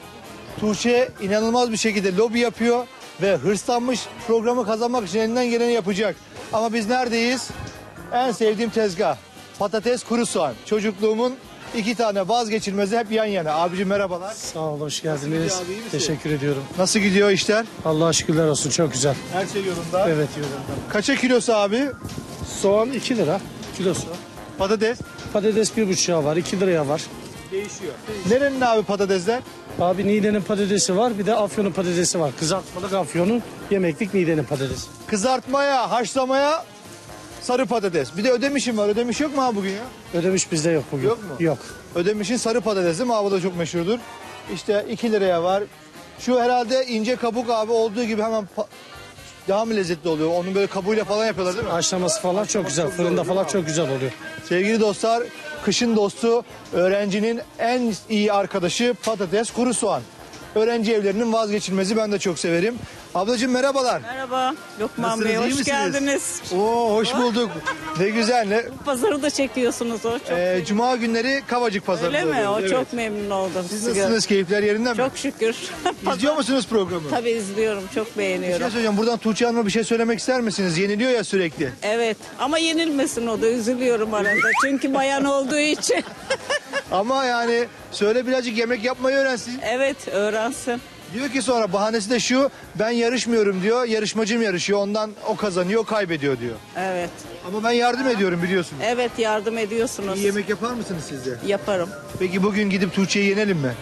B: Tuğçe inanılmaz bir şekilde lobi yapıyor ve hırslanmış, programı kazanmak için elinden geleni yapacak. Ama biz neredeyiz? En sevdiğim tezgah. Patates, kuru soğan. Çocukluğumun iki tane vazgeçilmezi hep yan yana. Abicim merhabalar.
D: Sağ ol, hoş geldiniz.
B: gidiyor abi, iyi misin?
D: Teşekkür ediyorum.
B: Nasıl gidiyor işler?
D: Allah'a şükürler olsun, çok güzel.
B: Her şey yolunda.
D: Evet, yolunda.
B: Kaça kilosu abi?
D: Soğan iki lira kilosu.
B: Patates?
D: Patates bir buçuğa var, iki liraya var.
B: Değişiyor. Nerenin abi patatesler?
D: Abi Niğde'nin patatesi var, bir de Afyon'un patatesi var. Kızartmalık Afyon'un, yemeklik Niğde'nin patatesi.
B: Kızartmaya, haşlamaya sarı patates. Bir de ödemişim var. Ödemiş yok mu abi bugün ya?
D: Ödemiş bizde yok bugün.
B: Yok mu?
D: Yok.
B: Ödemişin sarı patatesi mi abi, da çok meşhurdur. İşte iki liraya var. Şu herhalde ince kabuk abi olduğu gibi hemen pa- daha mı lezzetli oluyor? Onun böyle kabuğuyla falan yapıyorlar değil mi?
D: Haşlaması falan çok güzel, fırında falan çok güzel oluyor.
B: Sevgili dostlar, kışın dostu, öğrencinin en iyi arkadaşı patates, kuru soğan. Öğrenci evlerinin vazgeçilmezi, ben de çok severim. Ablacığım merhabalar.
O: Merhaba Lokman
B: Nasılsınız,
O: Bey,
B: iyi
O: hoş
B: misiniz?
O: geldiniz.
B: Oo, hoş bulduk. Ne güzel. Ne?
O: Pazarı da çekiyorsunuz o. Çok
B: Ee, Cuma günleri Kavacık Pazarı'nda
O: Öyle mi? O
B: oluyoruz, evet.
O: çok memnun oldum.
B: Siz
O: sizi
B: nasılsınız? Keyifler yerinde mi?
O: Çok şükür.
B: İzliyor musunuz programı?
O: Tabii izliyorum, çok
B: Bir şey
O: beğeniyorum.
B: söyleyeceğim. Buradan Tuğçe Hanım'a bir şey söylemek ister misiniz? Yeniliyor ya sürekli.
O: Evet ama yenilmesin, o da üzülüyorum arada. Çünkü bayan olduğu için.
B: Ama yani söyle, birazcık yemek yapmayı öğrensin.
O: Evet, öğrensin.
B: Diyor ki sonra, bahanesi de şu: ben yarışmıyorum diyor. Yarışmacım yarışıyor. Ondan o kazanıyor, o kaybediyor diyor.
O: Evet.
B: Ama ben yardım ediyorum biliyorsunuz.
O: Evet, yardım ediyorsunuz.
B: İyi yemek yapar mısınız siz de?
O: Yaparım.
B: Peki bugün gidip Tuğçe'yi yenelim mi?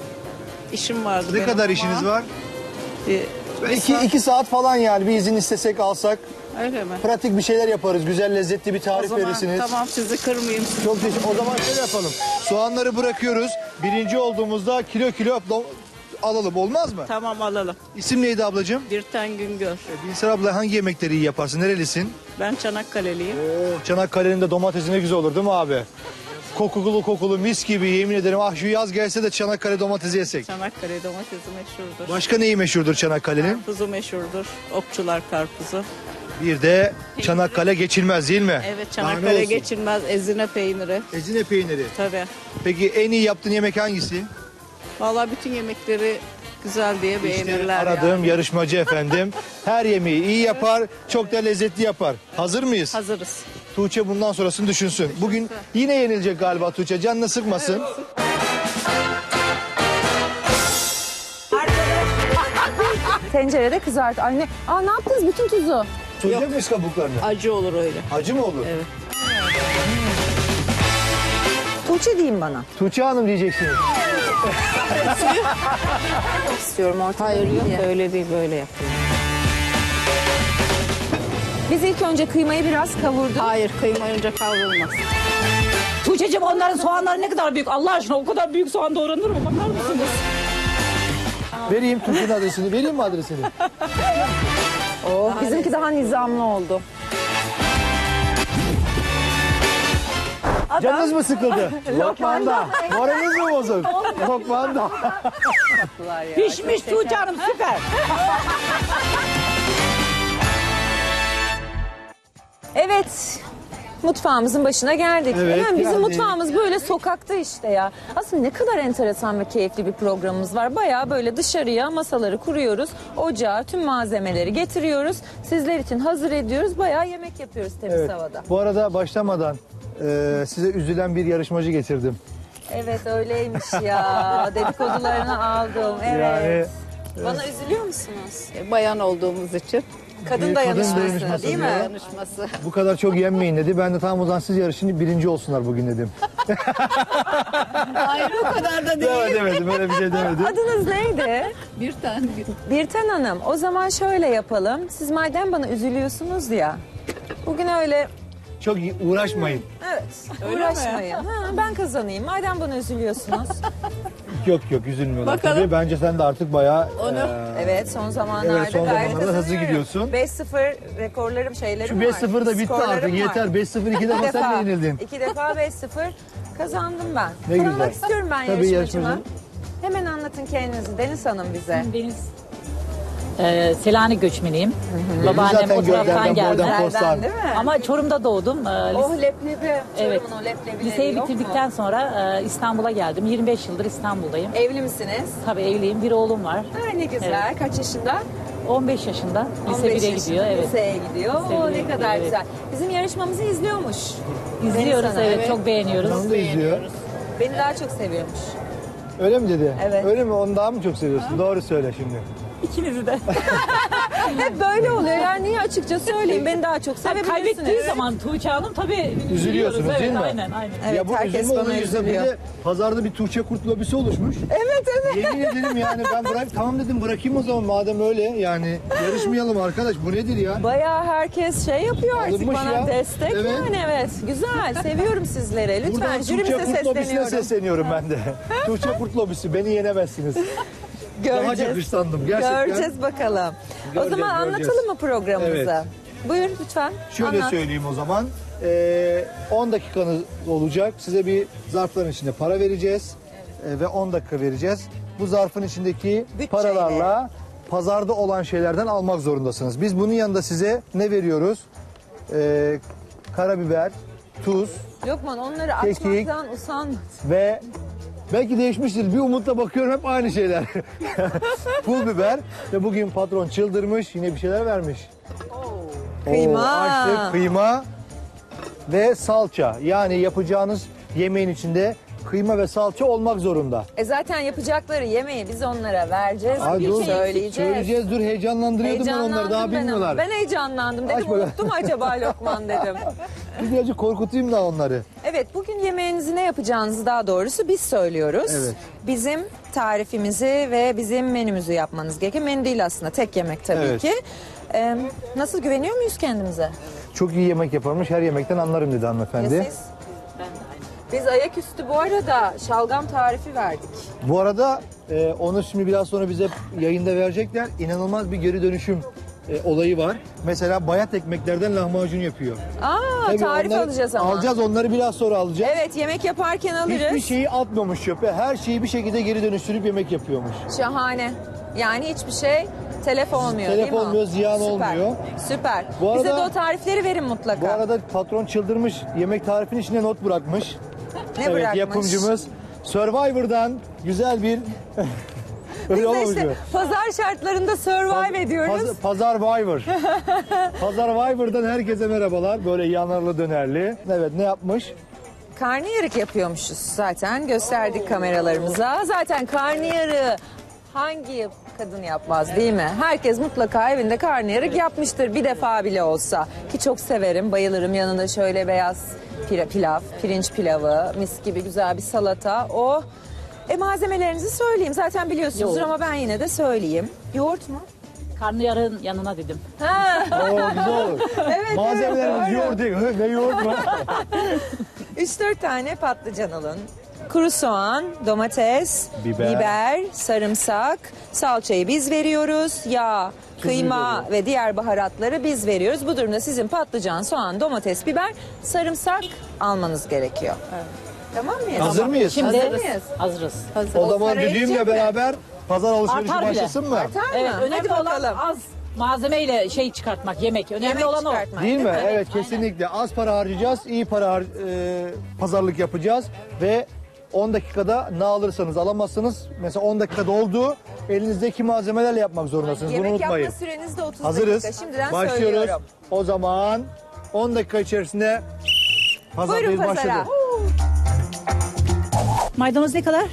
O: İşim vardı
B: Ne
O: benim
B: kadar
O: ama-
B: işiniz var?
O: Bir-
B: Ben
O: bir
B: iki,
O: saat-
B: iki saat falan yani, bir izin istesek alsak.
O: Öyle mi?
B: Pratik bir şeyler yaparız. Güzel, lezzetli bir
O: O
B: tarif
O: zaman
B: verirsiniz.
O: tamam, sizi kırmayayım.
B: Çok teşekkür. O zaman şöyle yapalım. Soğanları bırakıyoruz. Birinci olduğumuzda kilo kilo do- alalım, olmaz mı?
O: Tamam, alalım.
B: İsim neydi ablacığım?
O: Birten Güngör.
B: Binsar abla, hangi yemekleri iyi yaparsın? Nerelisin?
O: Ben Çanakkale'liyim.
B: Oo, Çanakkale'nin de domatesi ne güzel olur değil mi abi? Kokulu kokulu mis gibi, yemin ederim. Ah, şu yaz gelse de Çanakkale domatesi yesek.
O: Çanakkale domatesi meşhurdur.
B: Başka neyi meşhurdur Çanakkale'nin?
O: Karpuzu meşhurdur. Okçular karpuzu.
B: Bir de Çanakkale geçilmez değil mi?
O: Evet,
B: Daha ne
O: Çanakkale
B: olsun?
O: geçilmez. Ezine peyniri.
B: Ezine peyniri.
O: Tabii.
B: Peki en iyi yaptığın yemek hangisi?
O: Vallahi bütün yemekleri güzel diye beğenirler
B: Aradığım
O: yani.
B: yarışmacı efendim. Her yemeği iyi yapar, çok da lezzetli yapar. Hazır mıyız?
O: Hazırız.
B: Tuğçe bundan sonrasını düşünsün. Bugün yine yenilecek galiba Tuğçe. Canını sıkmasın.
A: Tencerede kızart. Anne, aa ne yaptınız bütün tuzu?
B: Soyacak mıyız kabuklarını?
O: Acı olur öyle.
B: Acı mı olur?
O: Evet.
A: Tuğçe deyin bana.
B: Tuğçe Hanım diyeceksiniz.
A: İstiyorum ortada.
O: Hayır yok, öyle değil, böyle yapın.
A: Biz ilk önce kıymayı biraz kavurduk.
O: Hayır, kıyma önce kavrulmaz.
N: Tuğçe'cim, onların soğanları ne kadar büyük. Allah aşkına, o kadar büyük soğan doğranır mı? Bakar mısınız?
B: Vereyim Tuğçe'nin adresini. Vereyim mi adresini?
A: Oh, bizimki daha nizamlı oldu.
B: Canınız mı sıkıldı? Lokmanda. Moraliniz mi bozuk? Lokmanda.
N: Pişmiş Tuğçe Hanım, süper.
A: Evet, mutfağımızın başına geldik.
B: Evet,
A: Hemen bizim
B: geldik.
A: mutfağımız böyle sokakta işte ya. Aslında ne kadar enteresan ve keyifli bir programımız var. Bayağı böyle dışarıya masaları kuruyoruz. Ocağa tüm malzemeleri getiriyoruz. Sizler için hazır ediyoruz. Bayağı yemek yapıyoruz temiz
B: Evet.
A: havada.
B: Bu arada başlamadan e, size üzülen bir yarışmacı getirdim.
A: Evet, öyleymiş ya. Dedikodularını aldım. Evet.
B: Yani
A: Bana üzülüyor musunuz?
O: Bayan olduğumuz için.
A: Kadın
B: Bir
A: dayanışması,
B: dayanışması
A: değil mi?
B: diyor.
A: Dayanışması.
B: Bu kadar çok yenmeyin dedi. Ben de tamam o zaman siz yarışın birinci olsunlar bugün dedim.
A: Hayır o kadar da
B: Değil. Demedim öyle bir şey demedim.
A: Adınız neydi?
I: Birten.
A: Birten Hanım. O zaman şöyle yapalım. Siz madem bana üzülüyorsunuz ya. Bugün öyle
B: Çok iyi, uğraşmayın.
A: evet uğraşmayın. Ha, ben kazanayım. Madem bana üzülüyorsunuz.
B: Yok yok üzülmüyorlar
A: Bakalım.
B: tabii. Bence sen de artık bayağı...
A: Onu.
B: eee,
A: Evet son zamanlarda
B: Evet, son
A: gayet
B: zamanlarda hızlı
A: kazanıyorum.
B: gidiyorsun.
A: beş sıfır rekorlarım şeylerim
B: Şu
A: var.
B: beş sıfır da bitti
A: skorlarım
B: artık.
A: var.
B: Yeter. beş sıfır iki defa sen de yenildin.
A: İki defa beş sıfır kazandım ben.
B: Ne
A: Tanımak
B: güzel.
A: istiyorum ben
B: Tabii
A: yarışmacımı.
B: yarışmacı.
A: Hemen anlatın kendinizi Deniz Hanım bize.
N: Deniz. Ee, Selanik göçmeniyim.
B: Belli
N: Babaannem
B: zaten
N: o taraftan
B: gözlerden,
N: geldi.
B: boydan, postan.
A: Değil mi?
N: Ama Çorum'da doğdum. Ee, lis-
A: Oh leblebi.
N: Evet.
A: Çorum'un o leblebileri
N: Liseyi
A: yok mu?
N: bitirdikten sonra e, İstanbul'a geldim. yirmi beş yıldır İstanbul'dayım.
A: Evli misiniz?
N: Tabii evliyim. Bir oğlum var.
A: Ha, ne güzel. Kaç yaşında?
N: on beş yaşında. Lise
A: on beş
N: bire
A: yaşında.
N: gidiyor. Evet.
A: Liseye gidiyor.
N: Liseye
A: Oo,
N: bire
A: ne
N: gidiyor,
A: kadar
N: evet.
A: güzel. Bizim yarışmamızı izliyormuş.
N: İzliyoruz
A: Deniz Hanım,
N: evet. Çok beğeniyoruz.
B: Onu da izliyor.
A: Beni daha çok seviyormuş.
B: Öyle mi dedi?
A: Evet.
B: Öyle mi? Onu daha mı çok seviyorsun? Doğru söyle şimdi.
N: İkinizi de.
A: Hep böyle oluyor. Yani niye açıkça söyleyeyim? Beni daha çok
N: Tabii
A: sevebilirsiniz.
N: kaybettiği zaman Tuğçe Hanım tabii
B: Üzülüyorsunuz
N: evet,
B: değil mi?
N: Aynen aynen.
A: Evet,
B: ya bu
A: herkes
B: üzülme
A: bana
B: onun yüzünden bir
A: üzülüyor.
B: de pazarda bir Tuğçe Kurt lobisi oluşmuş.
A: Evet evet.
B: Yemin ederim yani ben bırak tamam dedim bırakayım o zaman madem öyle yani yarışmayalım arkadaş bu nedir ya?
A: Bayağı herkes şey yapıyor artık
B: Alınmış
A: bana
B: ya.
A: destek
B: Evet.
A: yani evet. Güzel. Seviyorum sizleri. Lütfen
B: Buradan
A: jürimize
B: Tuğçe Kurt lobisine
A: sesleniyorum.
B: sesleniyorum ben de. Tuğçe Kurt lobisi beni yenemezsiniz. Daha
A: Göreceğiz.
B: hırslandım gerçekten.
A: Göreceğiz bakalım. o
B: Göreceğiz,
A: zaman
B: göreceğiz.
A: anlatalım mı programımızı?
B: Evet.
A: Buyur lütfen.
B: Şöyle
A: anlat.
B: söyleyeyim o zaman. Ee, on dakikanız olacak. Size bir zarfların içinde para vereceğiz. Ee, ve on dakika vereceğiz. Bu zarfın içindeki
A: Bütçeyle.
B: paralarla pazarda olan şeylerden almak zorundasınız. Biz bunun yanında size ne veriyoruz? Ee, karabiber, tuz
A: Lokman onları
B: Kekik.
A: açmaktan usanma.
B: ve belki değişmiştir. Bir umutla bakıyorum hep aynı şeyler. Pul biber ve bugün patron çıldırmış. Yine bir şeyler vermiş.
A: Kıyma.
B: Oo, açtık, kıyma ve salça. Yani yapacağınız yemeğin içinde kıyma ve salça olmak zorunda.
A: E zaten yapacakları yemeği biz onlara vereceğiz.
B: Ay,
A: bir
B: dur,
A: söyleyeceğiz.
B: Söyleyeceğiz dur heyecanlandırıyordum ben onları daha
A: ben ama.
B: bilmiyorlar.
A: Ben heyecanlandım dedim.
B: Aç bakalım.
A: Unuttum acaba Lokman dedim.
B: Bir birazcık korkutayım da onları.
A: Evet bugün yemeğinizi ne yapacağınızı daha doğrusu biz söylüyoruz.
B: Evet.
A: Bizim tarifimizi ve bizim menümüzü yapmanız gerekiyor. Menü değil aslında tek yemek tabii
B: Evet.
A: ki. Ee, nasıl güveniyor muyuz kendimize?
B: Çok iyi yemek yaparmış her yemekten anlarım dedi hanımefendi.
A: Ya siz? Biz ayaküstü bu arada şalgam tarifi verdik.
B: Bu arada e, onu şimdi biraz sonra bize yayında verecekler. İnanılmaz bir geri dönüşüm e, olayı var. Mesela bayat ekmeklerden lahmacun yapıyor.
A: Aa
B: Tabii
A: tarif
B: onları
A: alacağız ama.
B: Alacağız onları biraz sonra alacağız.
A: Evet yemek yaparken alırız.
B: Hiçbir şeyi atmamış çöpe. Her şeyi bir şekilde geri dönüştürüp yemek yapıyormuş.
A: Şahane. Yani hiçbir şey telef olmuyor
B: Telef
A: değil mi?
B: olmuyor, ziyan
A: Süper.
B: olmuyor.
A: Süper.
B: Bu
A: Bize de
B: arada-
A: o tarifleri verin mutlaka.
B: Bu arada patron çıldırmış. Yemek tarifinin içine not bırakmış.
A: Ne
B: evet
A: bırakmış?
B: yapımcımız Survivor'dan güzel bir
A: Biz
B: öyle
A: de
B: olmamış
A: işte
B: mı?
A: pazar şartlarında survive ediyoruz.
B: Paz, Pazar Viver. Pazar Viver'dan herkese merhabalar. Böyle yanarlı dönerli. Evet ne yapmış?
A: Karnıyarık yapıyormuşuz zaten. Gösterdik kameralarımıza. Zaten karnıyarığı hangi kadın yapmaz değil mi? Herkes mutlaka evinde karnıyarık yapmıştır bir defa bile olsa. Ki çok severim, bayılırım. Yanında şöyle beyaz pira- pilav, pirinç pilavı, mis gibi güzel bir salata. O e, malzemelerinizi söyleyeyim. Zaten biliyorsunuzdur
N: Yoğurt.
A: ama ben yine de söyleyeyim. Yoğurt mu?
N: Karnıyarığın yanına dedim.
A: Ha.
B: Oo güzel olur.
A: Evet,
B: Malzemelerimiz
A: evet,
B: yoğurt değil. Hı, ne yoğurt mu?
A: üç dört tane patlıcan alın. Kuru soğan, domates,
B: Biber.
A: biber, sarımsak, salçayı biz veriyoruz. Yağ, kıyma
B: veriyor.
A: ve diğer baharatları biz veriyoruz. Bu durumda sizin patlıcan, soğan, domates, biber, sarımsak almanız gerekiyor. Tamam mıyız?
B: Hazır mıyız?
N: Şimdi
A: Hazır mıyız?
N: hazırız.
B: O zaman
A: Para
B: düdüğümle
A: edecek mi?
B: beraber pazar alışverişi
N: Artar bile.
B: başlasın mı?
A: Artar mı?
N: Evet önemli
A: Hadi
N: olan
A: bakalım.
N: az malzemeyle şey çıkartmak, yemek. Önemli
A: Yemek
N: olan o.
A: çıkartmak,
B: Değil mi? Evet kesinlikle. Az para harcayacağız, iyi para har- e, pazarlık yapacağız ve on dakikada ne alırsanız alamazsınız. Mesela on dakikada oldu. Elinizdeki malzemelerle yapmak zorundasınız. Bunu
A: Yemek
B: unutmayın.
A: yapma süreniz de otuz
B: Hazırız.
A: dakika. Şimdiden
B: Başlıyoruz.
A: söylüyorum.
B: O zaman on dakika içerisinde
A: Buyurun
B: pazardayız
A: pazara.
B: başladı.
P: Maydanoz ne kadar?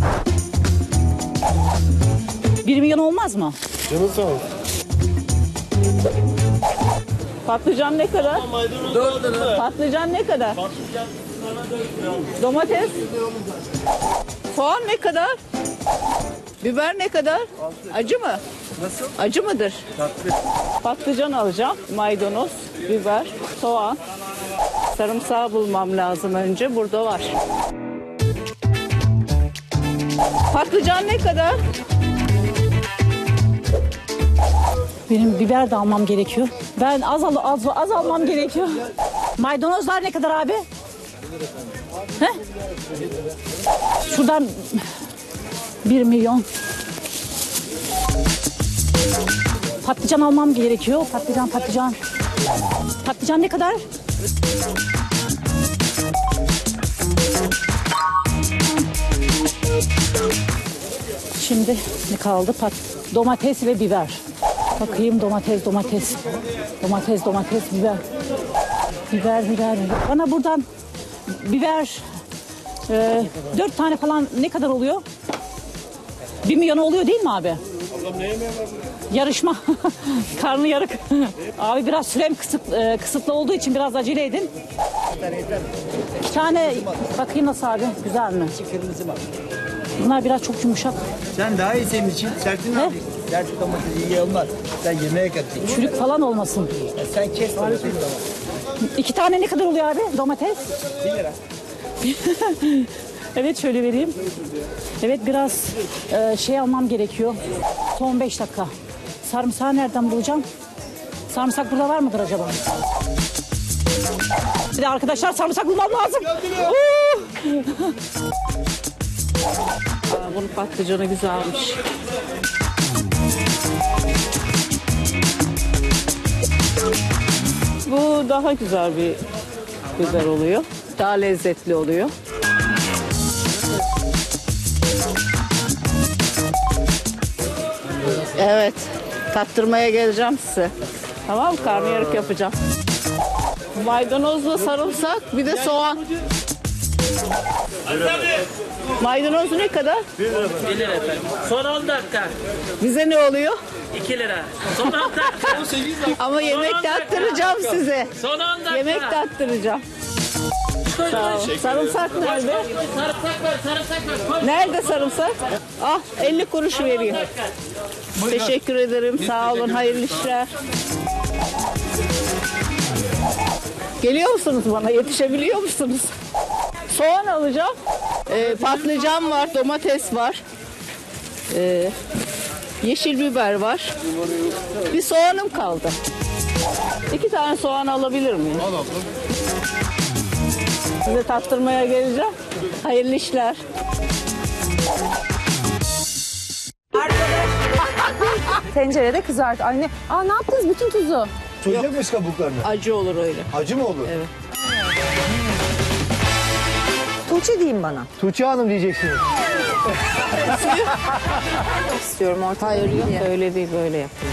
P: Bir milyon olmaz mı?
B: Canın sağ ol.
O: Patlıcan ne kadar?
C: dört lira.
O: Patlıcan ne kadar? Domates? Soğan ne kadar? Biber ne kadar? Acı mı?
C: Nasıl?
O: Acı mıdır?
C: Tatlı.
O: Patlıcan alacağım. Maydanoz, biber, soğan. Sarımsağı bulmam lazım önce. Burada var. Patlıcan ne kadar?
N: Benim biber de almam gerekiyor. Ben az al az, az almam gerekiyor. Maydanozlar ne kadar abi? He? Şuradan bir milyon. Patlıcan almam gerekiyor. Patlıcan, patlıcan. Patlıcan ne kadar? Şimdi ne kaldı? Pat domates ve biber. Bakayım domates, domates. Domates, domates, biber. Biber, biber, biber. Bana buradan biber e, dört tane falan ne kadar oluyor? Bir milyon oluyor değil mi abi? Yarışma. Karnı yarık. Abi biraz sürem kısıt, e, kısıtlı olduğu için biraz acele edin. İki tane bakayım nasıl abi? Güzel mi?
P: Kırmızı bak.
N: Bunlar biraz çok yumuşak.
P: Sen daha iyi senin için. Sertin abi. Sert domatesi iyi olmaz. Sen yemeğe katacaksın.
N: Çürük falan olmasın.
P: Ya sen kes domatesi.
N: İki tane ne kadar oluyor abi domates?
P: Bir lira.
N: Evet şöyle vereyim. Evet biraz e, şey almam gerekiyor. Son beş dakika. Sarımsağı nereden bulacağım? Sarımsak burada var mıdır acaba? Bir de arkadaşlar sarımsak bulmam lazım.
O: Aa, bunun patlıcanı güzelmiş. Bu daha güzel bir biber oluyor. Daha lezzetli oluyor. Evet. Tattırmaya geleceğim size. Tamam mı? Karnıyarık yapacağım. Maydanozla sarımsak bir de soğan. Maydanoz ne kadar?
Q: bir lira efendim. Son on dakika.
O: Bize ne oluyor?
Q: iki lira. Son on dakika.
O: Ama yemek tattıracağım size.
Q: Son on dakika.
O: Yemek tattıracağım. Sağ ol. Sarımsak nerede?
Q: Sarımsak var, sarımsak var.
O: Nerede sarımsak? Ah elli kuruş vereyim. Teşekkür ederim. Sağ olun. Hayırlı işler. Geliyor musunuz bana? Yetişebiliyor musunuz? Soğan alacağım. Ee, patlıcan var, domates var. Ee, yeşil biber var. Bir soğanım kaldı. İki tane soğan alabilir miyim?
B: Alalım.
O: Size tattırmaya geleceğim. Hayırlı işler.
A: Tencerede kızart. Anne, aa ne yaptınız bütün tuzu?
B: Soyacak mıyız kabuklarını?
O: Acı olur öyle.
B: Acı mı olur?
O: Evet.
A: Tuğçe deyin bana.
B: Tuğçe Hanım diyeceksiniz.
A: İstiyorum orta.
O: Hayır yok öyle değil böyle yapıyor.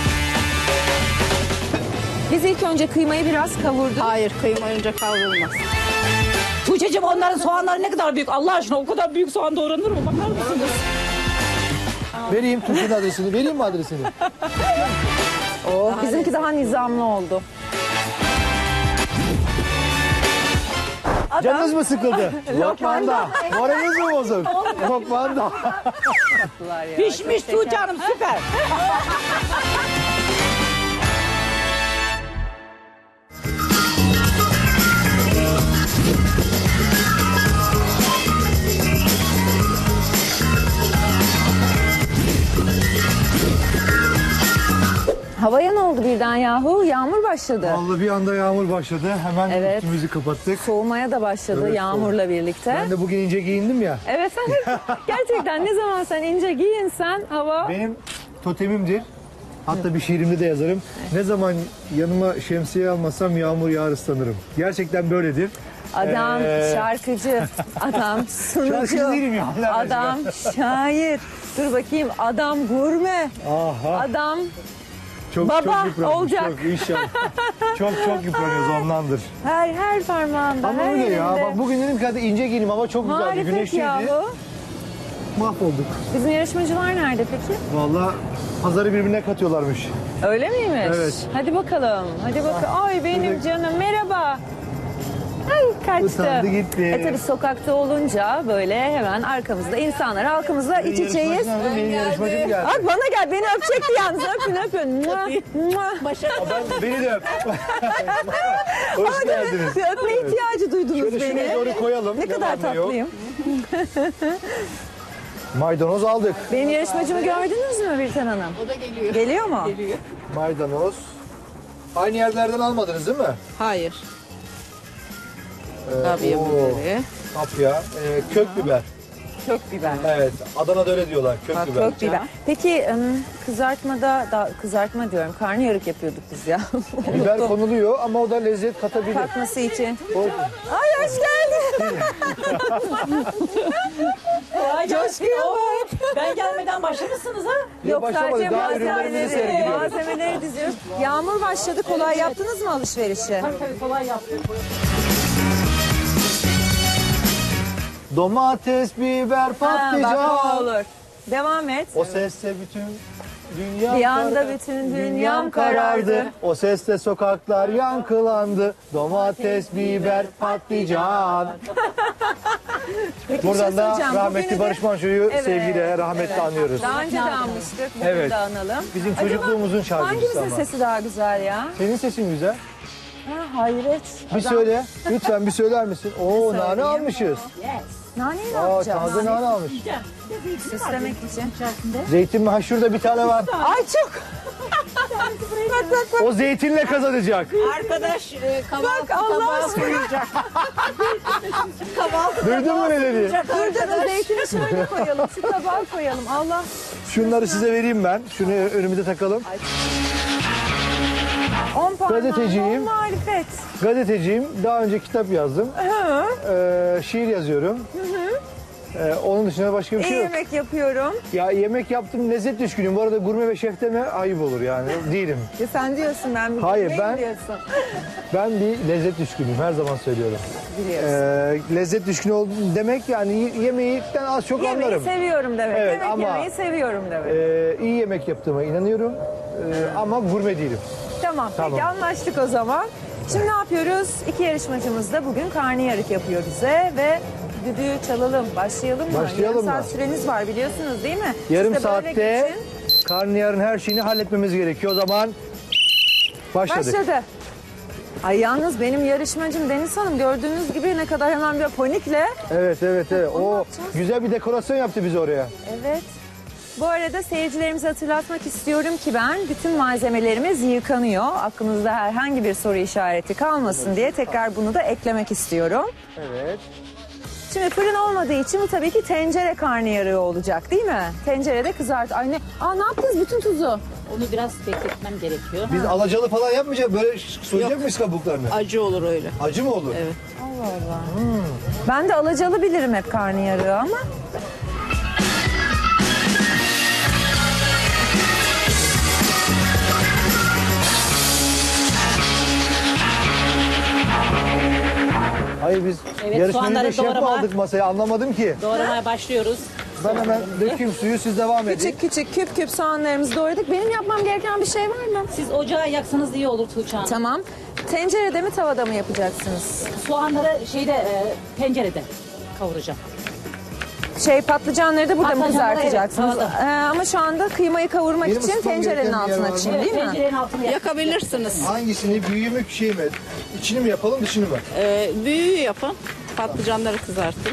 A: Biz ilk önce kıymayı biraz kavurduk.
O: Hayır kıyma önce kavrulmaz.
N: Tuğçe'cim onların soğanları ne kadar büyük? Allah aşkına o kadar büyük soğan doğranır mı? Bakar mısınız?
B: Vereyim Tuğçe'nin adresini. Vereyim mi adresini?
A: Oh, bizimki daha nizamlı oldu.
B: Canınız mı sıkıldı? Lokmanda. Moraliniz mi bozuk? Lokmanda.
N: Pişmiş Tuğçe Hanım süper.
A: Havaya ne oldu birden yahu? Yağmur başladı.
B: Vallahi bir anda yağmur başladı. Hemen
A: Evet.
B: üstümüzü kapattık.
A: Soğumaya da başladı
B: Evet,
A: yağmurla birlikte.
B: Ben de bugün ince giyindim ya.
A: Evet sen hep gerçekten ne zaman sen ince giyinsen hava...
B: Benim totemimdir. Hatta bir şiirimde de yazarım. Ne zaman yanıma şemsiye almasam yağmur yağar ıslanırım. Gerçekten böyledir.
A: Adam
B: Ee,
A: şarkıcı, adam sunucu,
B: Şarkıcı değilim ya, Allah
A: adam şair. Dur bakayım adam gurme,
B: Aha.
A: adam
B: Çok,
A: baba
B: çok yıpranmış,
A: olacak.
B: Çok, inşallah. çok çok yıpranıyoruz ondandır.
A: Her her parmağında,
B: Ama
A: her
B: öyle
A: yerinde.
B: ya. Bak bugün dedim ki hadi ince giyinim. Hava çok güzeldi.
A: Marifet
B: Güneşliydi.
A: ya bu.
B: Mahvolduk.
A: Bizim yarışmacılar nerede peki?
B: Vallahi pazarı birbirine katıyorlarmış.
A: Öyle miymiş?
B: Evet.
A: Hadi bakalım. Hadi bakalım. Ay benim canım merhaba. Ay kaçtı.
B: Utandı gitti.
A: E tabii sokakta olunca böyle hemen arkamızda insanlar halkımızla iç içeyiz.
B: Benim yarışmacım geldi.
A: Ay bana gel beni öpecekti yalnız öpün öpün. Mua, mua.
B: Ben, beni de öp. Hoş geldiniz.
A: Öpme ihtiyacı duydunuz
B: Şöyle
A: beni.
B: şuraya doğru koyalım.
A: Ne kadar
B: Devamlı yok.
A: tatlıyım.
B: Maydanoz aldık.
A: Benim yarışmacımı gördünüz mü Birten Hanım?
I: O da geliyor.
A: Geliyor mu?
I: Geliyor.
B: Maydanoz. Aynı yerlerden almadınız değil mi?
M: Hayır.
B: Ee,
M: Kapya
B: oo,
M: biberi.
B: Kapya. Ee, kök biber.
A: Kök biber.
B: Evet. Adana'da öyle diyorlar. Kök
A: Bak,
B: biber.
A: kök biber. Peki ım, kızartmada, da, kızartma diyorum, karnıyarık yapıyorduk biz ya.
B: Biber
A: Unuttum.
B: konuluyor ama o da lezzet katabilir.
A: Katması için.
B: O-
A: Ay hoş geldin. Coşkuya bak.
N: Ben gelmeden başlamışsınız ha?
A: Yok
B: başlamadık,
A: sadece
B: daha ürünlerimizi
A: malzemeleri,
B: sergiliyoruz.
A: malzemeleri diziyoruz. Yağmur başladı. Kolay yaptınız mı alışverişi?
N: Tabii kolay yaptım.
B: Domates, biber,
A: Ha, bak
B: patlıcan.
A: o olur. Devam et.
B: O sesle bütün dünya
A: Bir anda
B: karardı.
A: bütün dünyam karardı.
B: O sesle sokaklar yankılandı. Domates, biber, patlıcan.
A: Peki, bir şey
B: Buradan da
A: söyleyeceğim.
B: rahmetli
A: Bugünü de-
B: Barış Manço'yu
A: Evet,
B: sevgiyle, rahmetle
A: evet.
B: anıyoruz.
A: Daha önce de anmıştık. Bugün
B: Evet.
A: de analım.
B: Bizim
A: Acaba
B: çocukluğumuzun şarkıcısı
A: hangimizin
B: ama.
A: sesi daha güzel ya?
B: Senin sesin güzel.
A: Ha, hayret.
B: Bir
A: Adam-
B: söyle. Lütfen bir söyler misin? Oo nane
A: söyleyeyim?
B: almışız.
A: Naneyi ne
B: Aa
A: yapacağız?
B: taze nane almış.
A: Süslemek için.
B: Zeytin mi? Ha şurada bir tane var.
A: Ay çok. bak bak bak.
B: O zeytinle kazanacak.
N: Arkadaş e, kahvaltı
A: Allah
N: tabağı
A: aşkına.
N: koyacak. kahvaltı
B: Duydun mu ne dedi?
A: Dur dur o zeytini şöyle koyalım. Şu tabağa koyalım. Allah.
B: Şunları size vereyim ben. Şunu önümüze takalım.
A: On parmağın
B: Gazeteciyim.
A: on marifet.
B: Gazeteciyim. Daha önce kitap yazdım.
A: Hı.
B: Ee, şiir yazıyorum. Ee, onun dışında başka bir
A: İyi
B: şey yok.
A: yemek yapıyorum.
B: Ya yemek yaptım, lezzet düşkünüm. Bu arada gurme ve şef deme ayıp olur yani. Değilim.
A: Ya sen diyorsun ben bir
B: Hayır,
A: ne
B: ben-
A: diyorsun?
B: Ben bir lezzet düşkünüyüm. Her zaman söylüyorum.
A: Biliyorsun.
B: Ee, lezzet düşkünü oldum demek yani y- yemekten az çok
A: Yemeği
B: anlarım.
A: seviyorum demek.
B: Evet,
A: Yemek
B: ama-
A: yemeyi seviyorum demek.
B: Ee, iyi yemek yaptığıma inanıyorum. Ee, ama gurme değilim.
A: Tamam,
B: Tamam.
A: peki anlaştık o zaman. Şimdi ne yapıyoruz? İki yarışmacımız da bugün karnıyarık yapıyor bize ve düdüğü çalalım. Başlayalım mı?
B: Başlayalım
A: Yarım
B: mı?
A: saat süreniz var biliyorsunuz değil mi?
B: Yarım
A: Siz de böyle
B: saatte
A: geçin.
B: karnıyarın her şeyini halletmemiz gerekiyor. O zaman başladık.
A: Başladı. Ay yalnız benim yarışmacım Deniz Hanım gördüğünüz gibi ne kadar hemen bir panikle.
B: Evet evet evet.
A: Onu
B: O
A: yapacağız.
B: güzel bir dekorasyon yaptı bizi oraya.
A: Evet. Bu arada seyircilerimize hatırlatmak istiyorum ki ben bütün malzemelerimiz yıkanıyor. Aklınızda herhangi bir soru işareti kalmasın diye tekrar bunu da eklemek istiyorum.
B: Evet.
A: Şimdi fırın olmadığı için bu tabii ki tencere karnıyarığı olacak değil mi? Tencerede kızart. Ay ne? Aa ne yaptınız bütün tuzu?
N: Onu biraz bekletmem gerekiyor.
B: Biz alacalı falan yapmayacağız. Böyle soyacak mıyız kabuklarını?
M: Acı olur öyle.
B: Acı mı olur?
M: Evet.
A: Allah Allah. Ben de alacalı bilirim hep karnıyarığı ama.
B: Hayır biz
N: Evet,
B: yarışmayı
N: soğanları
B: da şef mi
N: doğrama.
B: aldık masaya anlamadım ki.
N: Doğramaya başlıyoruz.
B: Ben hemen dökeyim suyu siz devam edin.
A: Küçük küçük küp küp soğanlarımızı doğradık. Benim yapmam gereken bir şey var mı?
N: Siz ocağı yaksanız iyi olur Tuğçe Hanım.
A: Tamam. Tencerede mi tavada mı yapacaksınız?
N: Soğanları şeyde e, tencerede kavuracağım.
A: Şey patlıcanları da burada mı
N: Patlıcanları
A: kızartacaksınız?
N: evet,
A: Ee, ama şu anda kıymayı kavurmak
B: Benim
A: için
B: ısıtmam
A: tencerenin
B: gereken bir yer
A: altına
B: var mı?
A: açayım değil mi?
N: Tencerenin altına yak.
M: Yakabilirsiniz.
B: Hangisini büyüğü mü şey mi? İçini mi yapalım dışını mı?
M: Ee, büyüğü yapın. Patlıcanları kızartın.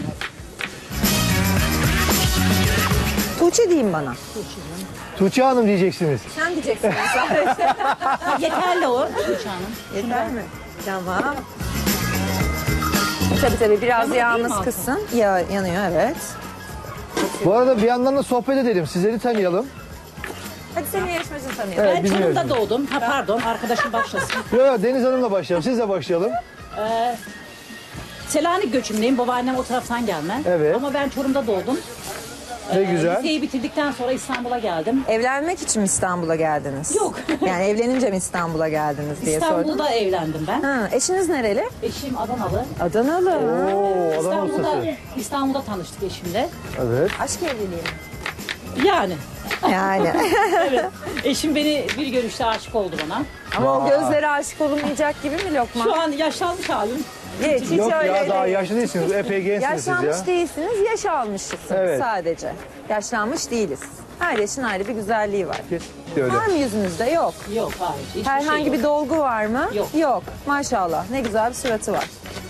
A: Tuğçe diyeyim bana.
B: Tuğçe Hanım diyeceksiniz.
A: Sen diyeceksiniz.
N: Yeterli o Tuğçe Hanım.
A: Yeter mi? Tamam. Tabii tabii biraz yağımız
N: altına.
A: kızsın. Ya, yanıyor evet.
B: Bu arada bir yandan da sohbet edelim. Sizleri tanıyalım.
A: Hadi senin yarışmacını tanıyalım.
B: Evet,
N: Ben
B: bizim
N: Çorum'da
B: yarışmacı.
N: doğdum. Ha pardon arkadaşım başlasın.
B: Yok yok Deniz Hanım'la başlayalım. Sizle başlayalım.
N: Ee, Selanik göçümlüyüm. Babaannem o taraftan gelme.
B: Evet.
N: Ama ben Çorum'da doğdum.
B: Ne
N: Ee,
B: güzel.
N: Liseyi bitirdikten sonra İstanbul'a geldim.
A: Evlenmek için mi İstanbul'a geldiniz?
N: Yok.
A: Yani evlenince mi İstanbul'a geldiniz diye sordum.
N: İstanbul'da evlendim ben.
A: Ha, eşiniz nereli?
N: Eşim Adanalı.
A: Adanalı.
B: Oo, Adana
N: İstanbul'da,
B: ustası.
N: İstanbul'da tanıştık eşimle.
B: Evet.
A: Aşk evliliği mi?
N: Yani
A: Yani.
N: Evet. Eşim beni bir görüşte aşık oldu bana.
A: Ama o gözlere aşık olunmayacak gibi mi Lokman?
N: Şu an yaşlanmış halim.
A: Hiç, hiç
B: Yok
A: öyle
B: ya daha
A: değil.
B: yaşlı değilsiniz. Epey gençsiniz siz ya.
A: Yaşlanmış değilsiniz, yaş almışsınız
B: Evet.
A: sadece. Yaşlanmış değiliz. Her yaşın ayrı bir güzelliği var.
B: Öyle.
A: Var mı yüzünüzde? Yok.
N: Yok hayır. Hiçbir
A: Herhangi
N: şey yok.
A: bir dolgu var mı?
N: Yok.
A: Yok. Maşallah. Ne güzel bir suratı var.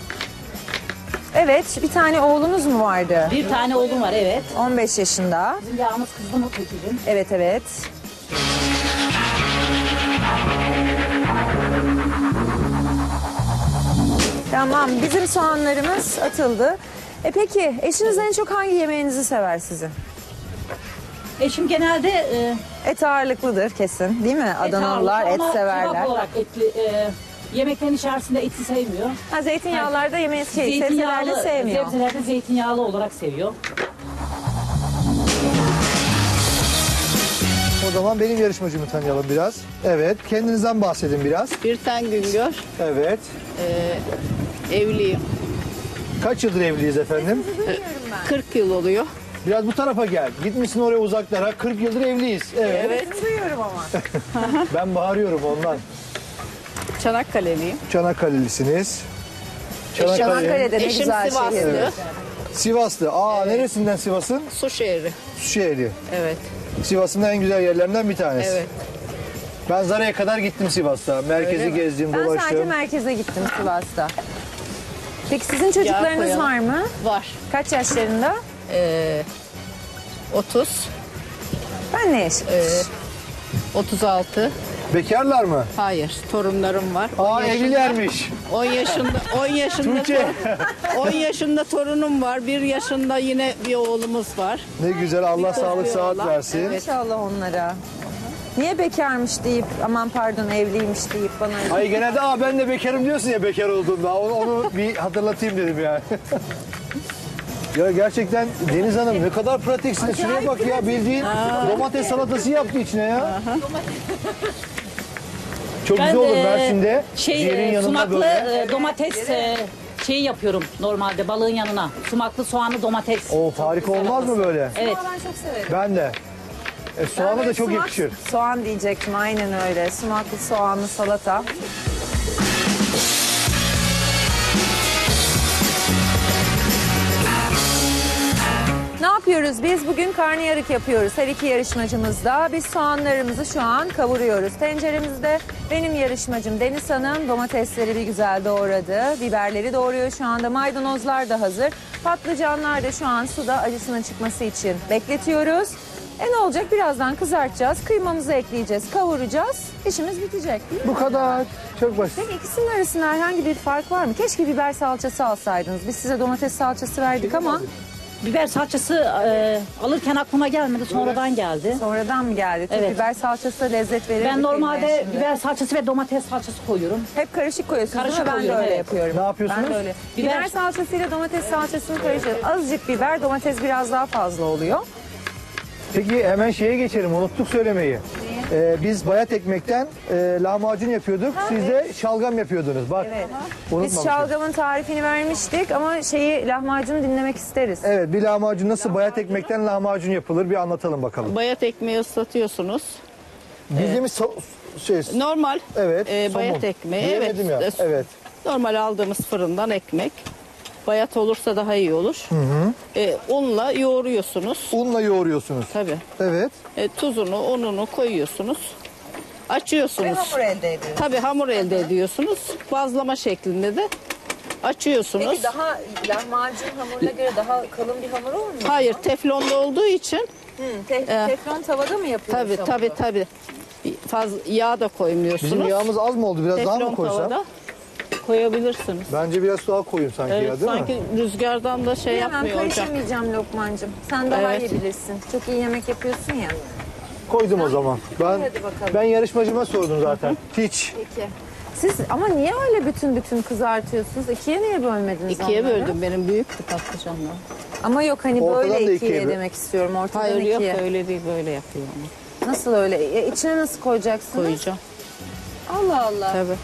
A: Evet, bir tane oğlunuz mu vardı?
N: Bir tane oğlum var evet.
A: on beş yaşında.
N: Bizim yağımız kızdı mı peki?
A: Evet, evet. Tamam, bizim soğanlarımız atıldı. E peki, eşiniz en çok hangi yemeğinizi sever sizin?
N: Eşim genelde e,
A: Et ağırlıklıdır kesin, değil mi? Adanalılar
N: ağırlıklı
A: et
N: ama
A: severler.
N: kebap olarak etli, e, yemeklerin içerisinde eti sevmiyor.
A: Ha, zeytinyağlarda yemeği şey, sebzelerde sevmiyor.
N: Sebzelerde zeytinyağlı olarak seviyor.
B: O zaman benim yarışmacımı tanıyalım biraz. Evet, kendinizden bahsedin biraz.
R: Birten Güngör,
B: Evet.
R: e, evliyim.
B: Kaç yıldır evliyiz efendim?
R: kırk yıl oluyor.
B: Biraz bu tarafa gel. Gitmişsin oraya uzaklara. kırk yıldır evliyiz. Evet.
R: Evet.
A: Duyuyorum ama.
B: Ben bağırıyorum ondan.
R: Çanakkale'liyim.
B: Çanakkale'lisiniz.
A: Çanakkale'de ne
R: Eşim
A: güzel
R: Sivaslı.
A: şehir.
B: Evet. Sivaslı. Aa neresinden Sivas'ın?
R: Su şehri.
B: Suşehri.
R: Evet.
B: Sivas'ın en güzel yerlerinden bir tanesi.
R: Evet.
B: Ben Zara'ya kadar gittim Sivas'ta. Merkezi
R: Öyle mi?
B: gezdim,
A: Ben sadece
B: dolaştım.
A: merkeze gittim Sivas'ta. Peki sizin çocuklarınız
R: koyalım.
A: var mı?
R: Var.
A: Kaç yaşlarında?
R: E, otuz,
A: Ben ne yaşım?
R: e, otuz altı.
B: Bekarlar mı?
R: Hayır, torunlarım var.
B: Aa
R: on yaşında-
B: evlilermiş.
R: on yaşında, on yaşında,
B: Tuğçe.
R: tor- on yaşında torunum var. bir yaşında yine bir oğlumuz var.
B: Ne güzel, Allah
R: kız,
B: sağlık
R: bir
B: sıhhat
R: oğlan.
B: versin.
R: Evet.
A: İnşallah onlara. Niye bekarmış deyip, aman pardon evliymiş deyip bana...
B: Ay genelde aa ben de bekarım diyorsun ya bekar olduğunda. Onu, onu bir hatırlatayım dedim yani. Ya gerçekten Deniz Hanım ne kadar pratiksiniz. Şuraya bak ya bildiğin domates salatası yaptı içine ya. Çok
N: Ben
B: güzel olur
N: de,
B: Mersin'de.
N: Şey,
B: ciğerin
N: e,
B: yanında
N: sumaklı
B: böyle.
N: e, domates e, şeyi yapıyorum normalde balığın yanına. Sumaklı soğanlı domates.
B: O harika olmaz mı böyle?
N: Evet.
A: Ben çok severim.
B: Ben de. E, soğanı da çok
A: Sumak-
B: yakışır.
A: Soğan diyecektim aynen öyle. Sumaklı soğanlı salata. Ne yapıyoruz? Biz bugün karnıyarık yapıyoruz. Her iki yarışmacımız da. Biz soğanlarımızı şu an kavuruyoruz. Tenceremizde benim yarışmacım Deniz Hanım domatesleri bir güzel doğradı. Biberleri doğruyor şu anda. Maydanozlar da hazır. Patlıcanlar da şu an suda acısının çıkması için bekletiyoruz. E ne olacak? Birazdan kızartacağız. Kıymamızı ekleyeceğiz, kavuracağız. İşimiz bitecek değil mi?
B: Bu kadar. Çok basit.
A: Peki ikisinin arasında herhangi bir fark var mı? Keşke biber salçası alsaydınız. Biz size domates salçası verdik ama...
N: Biber salçası e, alırken aklıma gelmedi sonradan geldi.
A: Sonradan mı geldi? Tabii
N: Evet.
A: biber salçası da lezzet verir.
N: Ben
A: mi
N: normalde
A: kıymaya şimdi?
N: biber salçası ve domates salçası koyuyorum.
A: Hep karışık koyuyorsunuz
N: Karışık
A: değil mi? Ben de
N: koyuyorum,
A: öyle
N: evet.
A: yapıyorum.
B: Ne yapıyorsunuz?
A: Ben de öyle. Biber,
N: Biber-
A: salçasıyla domates salçasını karıştırıyoruz. Azıcık biber, domates biraz daha fazla oluyor.
B: Peki hemen şeye geçelim. Unuttuk söylemeyi. Ee, biz bayat ekmekten e, lahmacun yapıyorduk. Siz de şalgam yapıyordunuz. Bak.
A: Evet. Biz
B: Unutmamışız.
A: şalgamın tarifini vermiştik ama şeyi lahmacunu dinlemek isteriz.
B: Evet bir lahmacun nasıl bayat ekmekten lahmacun yapılır bir anlatalım bakalım.
R: Bayat ekmeği ıslatıyorsunuz.
B: Bildiğimiz so- şey.
R: Normal
B: Evet.
R: e, bayat
B: somun.
R: ekmeği. Evet.
B: Diyemedim ya.
R: e,
B: Evet.
R: Normal aldığımız fırından ekmek. Bayat olursa daha iyi olur.
B: Hı hı.
R: E, unla yoğuruyorsunuz.
B: Unla yoğuruyorsunuz.
R: Tabii.
B: Evet.
R: E, tuzunu, ununu koyuyorsunuz. Açıyorsunuz.
A: Ve hamur elde ediyoruz.
R: Tabii hamur elde ediyorsunuz. Bazlama şeklinde de açıyorsunuz.
A: Peki daha lahmacun hamuruna göre daha kalın bir hamur olur mu?
R: Hayır, teflonda olduğu için.
A: Hı, te-
R: e,
A: teflon tavada mı yapıyoruz?
R: Tabii tabii tabii. Fazla yağ da koymuyorsunuz.
B: Bizim yağımız az mı oldu? Biraz daha mı
R: Teflon
B: koysam?
R: tavada koyabilirsiniz.
B: Bence biraz daha koyun sanki
R: Evet,
B: ya değil
R: sanki
B: mi?
R: rüzgardan da şey
A: Hemen
R: yapmıyor ocak.
A: karışamayacağım Lokmancığım. Sen daha
R: Evet.
A: iyi bilirsin. Çok iyi yemek yapıyorsun ya.
B: Koydum o zaman. Ben
A: Hadi bakalım.
B: ben yarışmacıma sordum zaten. Hiç.
A: Peki. Siz ama niye öyle bütün bütün kızartıyorsunuz? İkiye niye bölmediniz
R: İkiye
A: onları?
R: böldüm, benim büyüktü patlıcanlar.
A: Ama yok hani
B: Ortadan da
A: böyle
B: ikiye
A: ikiye
B: böl.
A: demek istiyorum. Ortadan
R: Hayır yok
A: ikiye.
R: öyle değil, böyle yapıyorum.
A: Nasıl öyle? Ya içine nasıl koyacaksınız?
R: Koyacağım.
A: Allah Allah.
R: Tabii.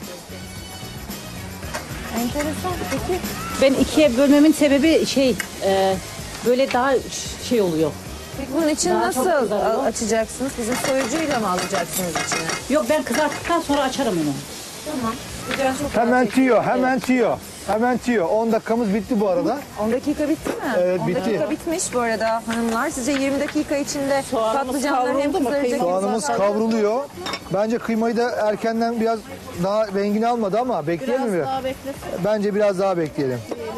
A: Enteresan. Peki
N: Ben ikiye bölmemin sebebi şey e, böyle daha ş- şey oluyor.
A: Peki bunun için
N: Daha
A: nasıl
N: çok güzel olur.
A: açacaksınız? Bizim soyucuyla mı alacaksınız içine?
N: Yok ben kızarttıktan sonra açarım onu.
A: Tamam. Güzel, çok
B: Hemen
A: rahat
B: tüyo,
A: edeceğiz.
B: hemen tüyo. Hemen tüyo. on dakikamız bitti bu arada.
A: on dakika bitti mi?
B: Evet,
A: on
B: bitti.
A: dakika bitmiş bu arada hanımlar. Sizce yirmi dakika içinde
R: Soğanımız
A: patlıcanların hem
R: kavruldu mu?
A: kızaracak hem
B: Soğanımız
A: kızaracak.
B: kavruluyor. Bence kıymayı da erkenden biraz daha rengini almadı ama bekleyelim mi?
R: Biraz daha beklesin.
B: Bence biraz daha bekleyelim.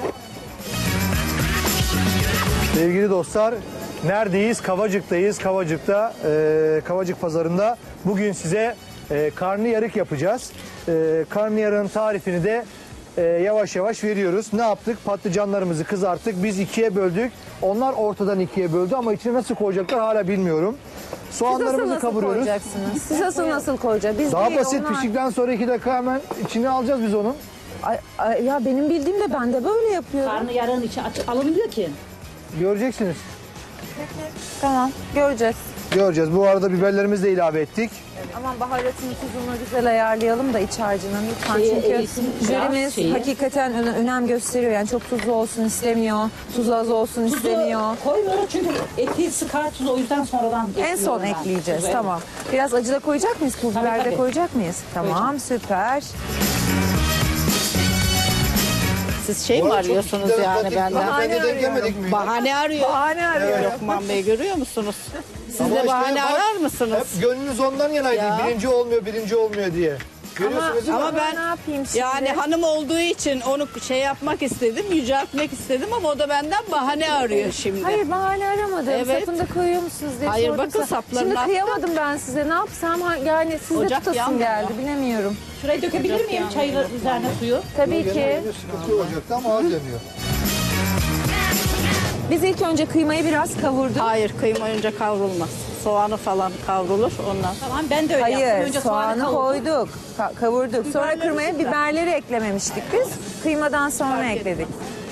B: Sevgili dostlar, neredeyiz? Kavacık'tayız. Kavacık'ta, e, Kavacık Pazarı'nda bugün size e, karnıyarık yapacağız. E, karnıyarığın tarifini de e, yavaş yavaş veriyoruz. Ne yaptık? Patlıcanlarımızı kızarttık. Biz ikiye böldük. Onlar ortadan ikiye böldü ama içine nasıl koyacaklar hala bilmiyorum.
A: Siz
B: Soğanlarımızı
A: nasıl
B: kavuruyoruz.
A: koyacaksınız? Siz nasıl nasıl koyacak? Biz
B: Daha
A: değil,
B: basit
A: onlar-
B: piştikten sonra iki dakika hemen içine alacağız biz onun.
A: Ay, ay, ya benim bildiğim de ben de böyle yapıyorum.
N: Karnıyarığın içi aç, alınmıyor ki.
B: Göreceksiniz.
A: Tamam, göreceğiz.
B: Göreceğiz. Bu arada biberlerimizi de ilave ettik.
A: Aman baharatını, tuzunu güzel ayarlayalım da iç harcına lütfen.
N: Şeye,
A: Çünkü
N: erisin biraz
A: jürimiz
N: şeyi.
A: hakikaten öne- önem gösteriyor. Yani çok tuzlu olsun istemiyor, tuz az olsun istemiyor.
N: Koymuyoruz çünkü eti sıkar tuzu o yüzden sonradan
A: En son
N: ekliyorum ben.
A: ekleyeceğiz,
N: Tuzu,
A: tamam. Biraz acı da koyacak mıyız? Pul
N: Tabii,
A: biber de
N: tabii.
A: koyacak mıyız? Tamam, süper.
R: Siz şey mi arıyorsunuz yani benden?
B: Bahane denk gelmedik mi?
R: Bahane arıyor.
A: Bahane arıyor.
R: Lokman Bey görüyor musunuz? Siz
B: Ama
R: de
B: işte
R: bahane
B: bak,
R: arar mısınız?
B: Hep gönlünüz ondan yanaydı.
R: Ya.
B: Birinci olmuyor, birinci olmuyor diye. Görüyorsunuz değil mi?
R: Ama ben
A: ne yapayım şimdi?
R: yani hanım olduğu için onu şey yapmak istedim, yüceltmek istedim ama o da benden bahane arıyor şimdi.
A: Hayır bahane aramadım.
R: Evet.
A: Sapını da koyuyor musunuz diye
R: Hayır,
A: sordum
R: bakın
A: sana.
R: saplarını
A: Şimdi
R: attım.
A: kıyamadım ben size. Ne yapsam? Ha- Yani siz de
R: Ocak
A: tutasım
R: yanmıyor.
A: geldi. Bilemiyorum.
N: Şurayı dökebilir miyim çayın üzerine suyu?
A: Tabii ki.
B: Sıkıntı olacaktı ama az yanıyor.
A: Biz ilk önce kıymayı biraz kavurduk.
R: Hayır, kıyma önce kavrulmaz. Soğanı falan kavrulur ondan.
N: Tamam ben de öyle yaptım.
A: Hayır,
N: Önce
A: soğanı
N: kavurdum.
A: koyduk, ka- kavurduk. Sonra
R: Biberleri
A: kırmaya
R: güzel.
A: biberleri eklememiştik biz. Kıymadan sonra ekledik.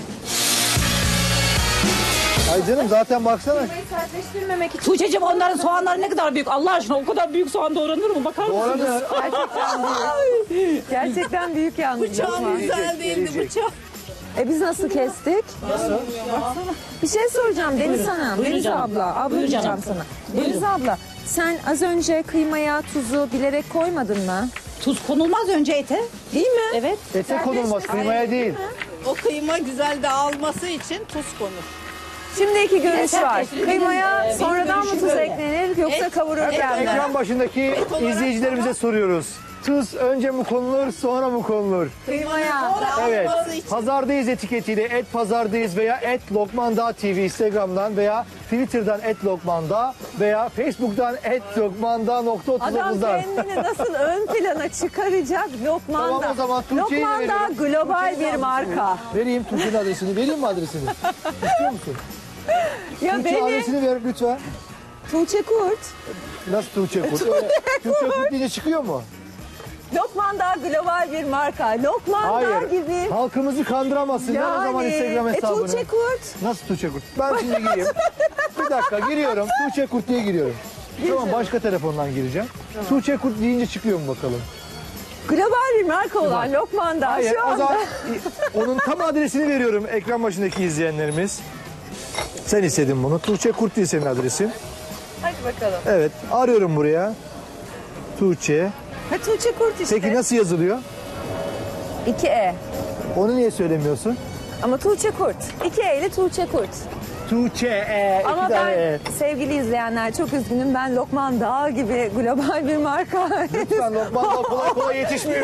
B: Ay canım zaten baksana.
A: Kıymayı sertleştirmemek için
N: Tuğçe'cim onların soğanları ne kadar büyük Allah aşkına o kadar büyük soğan doğranır mı bakar mısınız?
B: Doğranır.
A: gerçekten büyük. Gerçekten büyük yalnız.
R: Bıçağım güzel değildi bıçak.
A: E biz nasıl kestik?
B: Nasıl?
A: Bir şey soracağım Deniz Hanım,
N: Buyurun
A: Deniz
N: canım.
A: abla, abla
N: Buyur
A: diyeceğim
N: canım.
A: sana.
N: Buyurun.
A: Deniz abla, sen az önce kıymaya tuzu bilerek koymadın mı?
N: Tuz konulmaz önce ete.
A: Değil mi?
N: Evet.
B: Ete konulmaz, kıymaya değil.
R: O kıyma güzel dağılması için tuz konur.
A: Şimdi iki görüş
N: Yeter
A: var.
N: ki-
A: Kıymaya
N: Benim
A: sonradan mı
N: görüşüm
A: tuz
N: böyle.
A: eklenir yoksa
R: Et-
A: kavururken mi?
B: Ekran başındaki izleyicilerimize soruyoruz. Tuz önce mi konulur, sonra mı konulur?
A: Kıymaya.
B: Evet.
R: Dağılması için.
B: Pazardayız etiketiyle et pazardayız veya et Lokmanda T V Instagram'dan veya Twitter'dan et Lokmanda veya Facebook'tan et Lokmanda nokta otuz
A: Adam
B: dokuzdan.
A: kendini nasıl ön plana çıkaracak Lokmanda.
B: Tamam, o zaman Tuğçe'yi de
A: Lokmanda
B: veriyorum.
A: global
B: Tuğçe'nin
A: bir marka.
B: Vereyim Tuğçe'nin adresini. Vereyim mi adresini? İstiyor musun?
A: Ya
B: Tuğçe
A: beni
B: adresini ver lütfen.
A: Tuğçe Kurt.
B: Nasıl Tuğçe Kurt? Öyle Tuğçe Kurt diye çıkıyor mu?
A: Lokmanda global bir marka. Lokmanda
B: Hayır.
A: gibi.
B: Halkımızı kandıramazsın. Ver o zaman Instagram
A: e,
B: hesabını.
A: Tuğçe Kurt.
B: Nasıl Tuğçe Kurt? Ben şimdi gireyim. Bir dakika giriyorum. Tuğçe Kurt diye giriyorum. Tamam başka telefondan gireceğim. Tuğçe Kurt deyince çıkıyor mu bakalım?
A: Global bir marka olan Lokmanda
B: Hayır
A: şu
B: o
A: anda.
B: zaman onun tam adresini veriyorum ekran başındaki izleyenlerimiz. Sen istedin bunu. Tuğçe Kurt değil senin adresin.
A: Hadi bakalım.
B: Evet arıyorum buraya. Tuğçe.
A: Ha, Tuğçe Kurt işte.
B: Peki nasıl yazılıyor?
A: İki E.
B: Onu niye söylemiyorsun?
A: Ama Tuğçe Kurt. İki E ile Tuğçe Kurt.
B: Tuğçe e,
A: Ama
B: iki tane
A: ben
B: e.
A: sevgili izleyenler çok üzgünüm. Ben Lokman Dağ gibi global bir marka.
B: Lütfen Lokman Dağ kolay kolay yetişmiyor.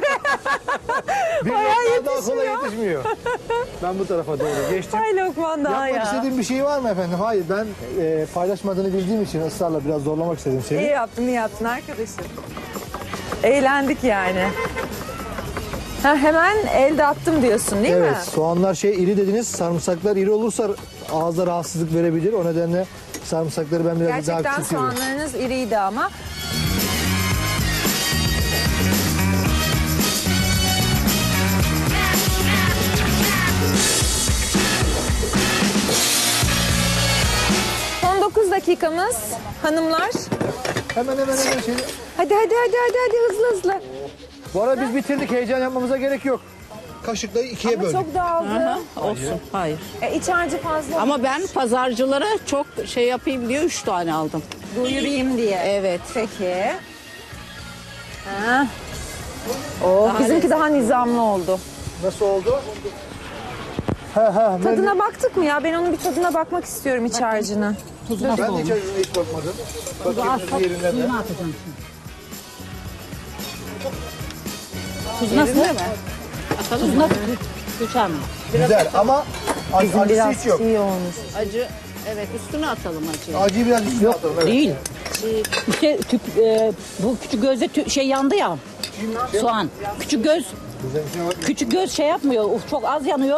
B: Bir
A: Bayağı
B: Lokman Dağ kolay
A: yetişmiyor.
B: yetişmiyor. Ben bu tarafa doğru geçtim.
A: Ay Lokman Dağ
B: Yapmak
A: ya.
B: istediğin bir şey var mı efendim? Hayır ben e, paylaşmadığını bildiğim için ısrarla biraz zorlamak istedim seni.
A: İyi yaptın, iyi yaptın arkadaşım. Eğlendik yani. Ha, hemen elde attım diyorsun değil
B: Evet
A: mi?
B: soğanlar şey iri dediniz. Sarımsaklar iri olursa ağızda rahatsızlık verebilir. O nedenle sarımsakları ben biraz daha
A: Gerçekten
B: küçültüyorum.
A: soğanlarınız iriydi ama. Son dokuz dakikamız hanımlar.
B: Hemen hemen hemen şey.
A: Hadi hadi hadi hadi hadi hızlı hızlı.
B: Bu arada biz bitirdik. Heyecan yapmamıza gerek yok. kaşıkla ikiye
A: Ama
B: böldük.
A: çok dağıldı.
R: Aha, olsun. Hayır.
A: E, iç harcı fazla.
R: Ama ben pazarcılara çok şey yapayım diye üç tane aldım.
A: Doyurayım diye.
R: Evet.
A: Peki. Ha. Oo, bizimki daha nizamlı oldu.
B: Nasıl oldu? Ha, ha, ben,
A: Tadına baktık mı ya? Ben onun bir tadına bakmak istiyorum iç harcına.
B: ben de hiç acısına hiç bakmadım. Bakayım tuzu yerinde mi?
N: Tuz nasıl? Tuz nasıl? Tuğçe mı?
B: Güzel ama ac-
A: Bizim
B: acısı
A: biraz
B: hiç yok.
A: iyi olmuş.
R: Acı, evet üstüne atalım acıyı.
B: Acıyı biraz üstüne atalım. Evet.
N: Değil. İşte tüp, e, bu küçük gözde tü- şey yandı ya. Soğan. Küçük göz. Küçük göz şey yapmıyor. Uf, çok az yanıyor.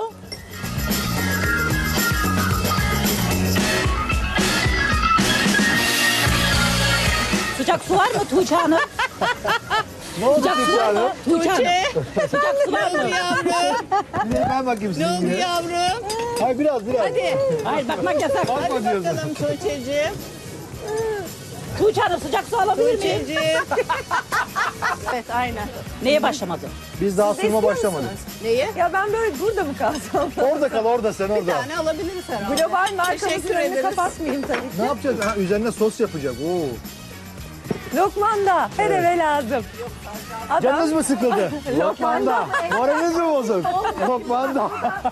N: Sıcak su var mı Tuğçe Hanım?
B: Ne oldu
N: Sıcak su var mı? Tuğçe Hanım. Sıcak su var mı?
B: Bir de ben bakayım sizin
R: Ne oldu
B: gibi.
R: yavrum?
B: Hayır biraz biraz.
R: Hadi.
N: Hayır bakmak yasak.
B: Bakma diyorsun.
R: Bakalım Tuğçe'ciğim.
N: Tuğçe Hanım sıcak su alabilir miyim?
R: Tuğçe'ciğim. Evet aynen.
N: Neye başlamadı?
B: Biz daha
A: Siz
B: sunuma
A: istiyor
B: başlamadık.
A: musunuz?
R: Neyi?
A: Ya ben böyle burada mı kalsam?
B: Orada kal orada sen
R: Bir
B: orada.
R: tane alabiliriz herhalde.
A: Global markamızın
R: Teşekkür
A: önünü
R: ederiz.
A: kapatmayayım tabii ki.
B: Ne yapacağız? Ha, üzerine sos yapacak. Oo.
A: Lokmanda her eve lazım. Adam,
B: Canınız mı sıkıldı?
A: Lokmanda.
B: Moraliniz mi bozuk? Lokmanda.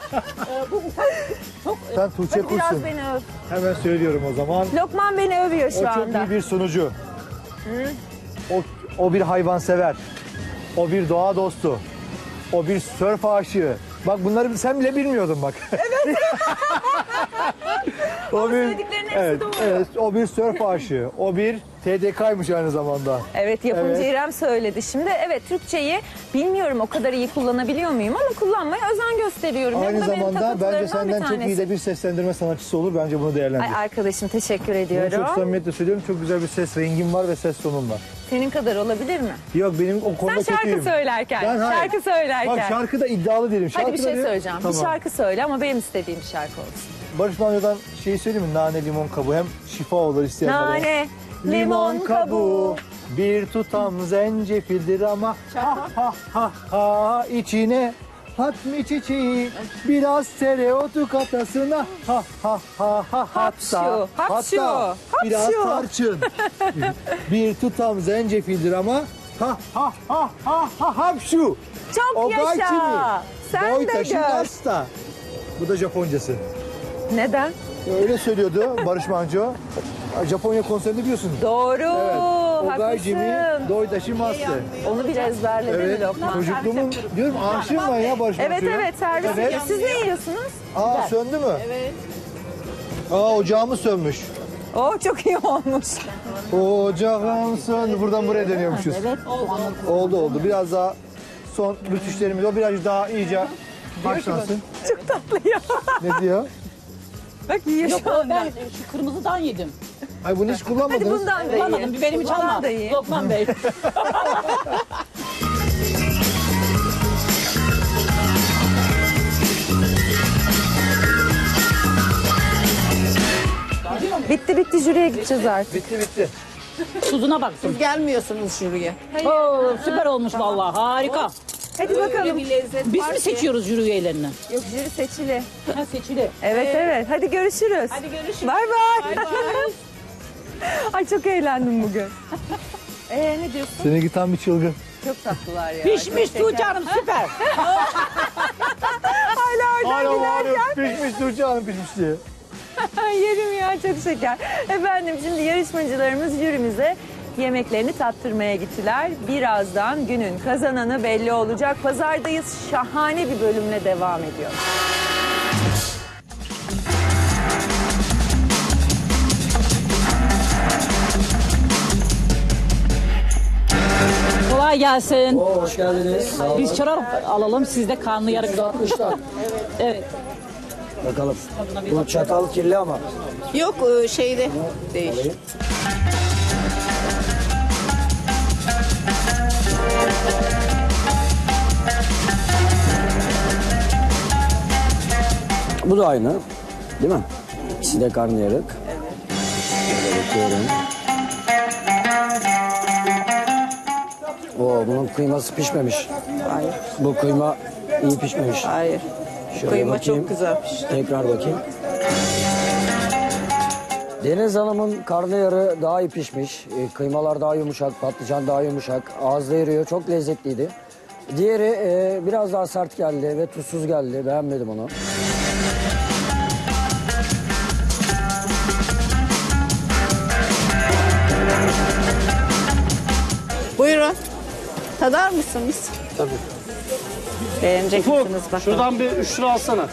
B: Sen Tuğçe
A: Hadi biraz
B: Kursun.
A: beni öv.
B: Hemen söylüyorum o zaman.
A: Lokman beni övüyor
B: O
A: şu
B: çok
A: anda.
B: iyi bir sunucu. O, o bir hayvansever. O bir doğa dostu. O bir sörf aşığı. Bak bunları sen bile bilmiyordun bak. Evet. o bir,
A: söylediklerinin hepsi
B: evet,
A: doğru.
B: evet, o bir sörf aşığı. O bir T D K'ymış aynı zamanda.
A: Evet yapımcı
B: Evet.
A: İrem söyledi. Şimdi evet Türkçeyi bilmiyorum o kadar iyi kullanabiliyor muyum ama kullanmaya özen gösteriyorum. Ya,
B: Aynı
A: bu da benim
B: zamanda bence
A: takıntılarımdan
B: senden
A: bir
B: çok iyi
A: tanesi.
B: de bir seslendirme sanatçısı olur. Bence bunu değerlendir.
A: Ay arkadaşım teşekkür
B: Bunu
A: ediyorum.
B: çok samimiyetle söylüyorum. Çok güzel bir ses rengim var ve ses tonum var.
A: Senin kadar olabilir mi?
B: Yok benim o konuda
A: Sen şarkı
B: kötüyüm.
A: söylerken,
B: Ben hayır.
A: şarkı söylerken.
B: Bak şarkıda iddialı değilim.
A: Hadi bir şey
B: Şarkıları-
A: söyleyeceğim.
B: Tamam.
A: Bir şarkı söyle ama benim istediğim bir şarkı olsun.
B: Barış Manço'dan şeyi söyleyeyim mi? Nane limon kabuğu hem şifa olur isteyenlere.
A: Nane, limon kabuğu.
B: Bir tutam zencefildir ama ha ha ha ha içine hatmi çiçeği biraz tereotu katasına ha ha ha ha
A: Hapşu,
B: hatta
A: hapşu,
B: hatta biraz
A: hapşu.
B: tarçın. Bir tutam zencefildir ama ha ha ha ha ha hapşu.
A: Çok yaşa. Sen
B: Boy
A: de
B: taşı
A: gör.
B: hasta. Bu da Japoncası.
A: Neden?
B: Öyle söylüyordu Barış Manço. Japonya konserinde biliyorsun.
A: Doğru.
B: Evet. Ogai
A: Haklısın.
B: Jimi, Doi Dashimasu.
A: Onu bile ezberledim
B: Evet.
A: Lokman.
B: Çocukluğumun diyorum aşığım ben ya Barış
A: Evet
B: Manço'ya.
A: evet servis.
B: Evet.
A: Siz ne yiyorsunuz?
B: Aa söndü mü?
R: Evet.
B: Aa ocağımız sönmüş.
A: Oh çok iyi olmuş.
B: Ocağım söndü. Buradan buraya dönüyormuşuz.
N: Evet.
B: Oldu oldu. Biraz daha son rütüşlerimiz o biraz daha iyice başlansın.
A: Çok tatlı ya.
B: Ne diyor?
A: Bak yiyor
N: Yok
A: şu
N: o
A: anda.
N: ben şu kırmızıdan yedim.
B: Ay bunu hiç kullanmadınız.
A: Hadi bundan da
N: Kullanmadım.
A: iyi.
N: Biberimi
A: Bundan
N: çalma.
A: da iyi.
N: Lokman Bey.
A: Bitti bitti jüriye gideceğiz artık.
B: Bitti bitti.
N: Tuzuna baksın.
R: Siz gelmiyorsunuz jüriye.
N: Oo, süper olmuş vallahi. Harika.
A: Hadi bakalım.
R: Bir lezzet
N: Biz
R: var
N: mi
R: ki.
N: seçiyoruz jüri üyelerini?
A: Yok jüri seçili.
N: Ha seçili.
A: Evet evet. Hadi görüşürüz.
R: Hadi görüşürüz.
A: Bay bay.
R: Bay bay.
A: Ay çok eğlendim bugün. Ee ne diyorsun?
B: Seninki tam bir çılgın.
A: Çok tatlılar ya.
N: Pişmiş
A: Çok şeker.
N: Tuğçe Hanım süper.
A: Hala
B: Hala
A: oradan
B: bağırıyor.
A: giderken.
B: Pişmiş Tuğçe Hanım pişmiş diye.
A: Yerim ya çok şeker. Efendim şimdi yarışmacılarımız jürimize yemeklerini tattırmaya gittiler. Birazdan günün kazananı belli olacak. Pazardayız. Şahane bir bölümle devam ediyor.
N: Kolay gelsin.
P: Oo, hoş geldiniz. Sağ olun.
N: Biz çorap alalım. Siz de karnı yarık.
P: altmışlar.
N: Evet.
P: Bakalım. Bu çatal kirli ama.
R: Yok e, şeyde değil.
P: Bu da aynı. Değil mi? İkisi de karnıyarık. Evet. Bakıyorum.
S: Oo, bunun kıyması pişmemiş.
R: Hayır.
S: Bu kıyma iyi pişmemiş.
R: Hayır.
S: Şöyle
R: Kıyma
S: bakayım.
R: çok güzel pişti.
S: Tekrar bakayım. Deniz Hanım'ın karnıyarı daha iyi pişmiş. E, kıymalar daha yumuşak, patlıcan daha yumuşak. Ağızda eriyor. Çok lezzetliydi. Diğeri e, biraz daha sert geldi ve tuzsuz geldi. Beğenmedim onu.
R: Buyurun. Tadar mısınız?
D: Tabii.
R: Beğenecek misiniz bakalım?
D: Şuradan bir üç lira alsana.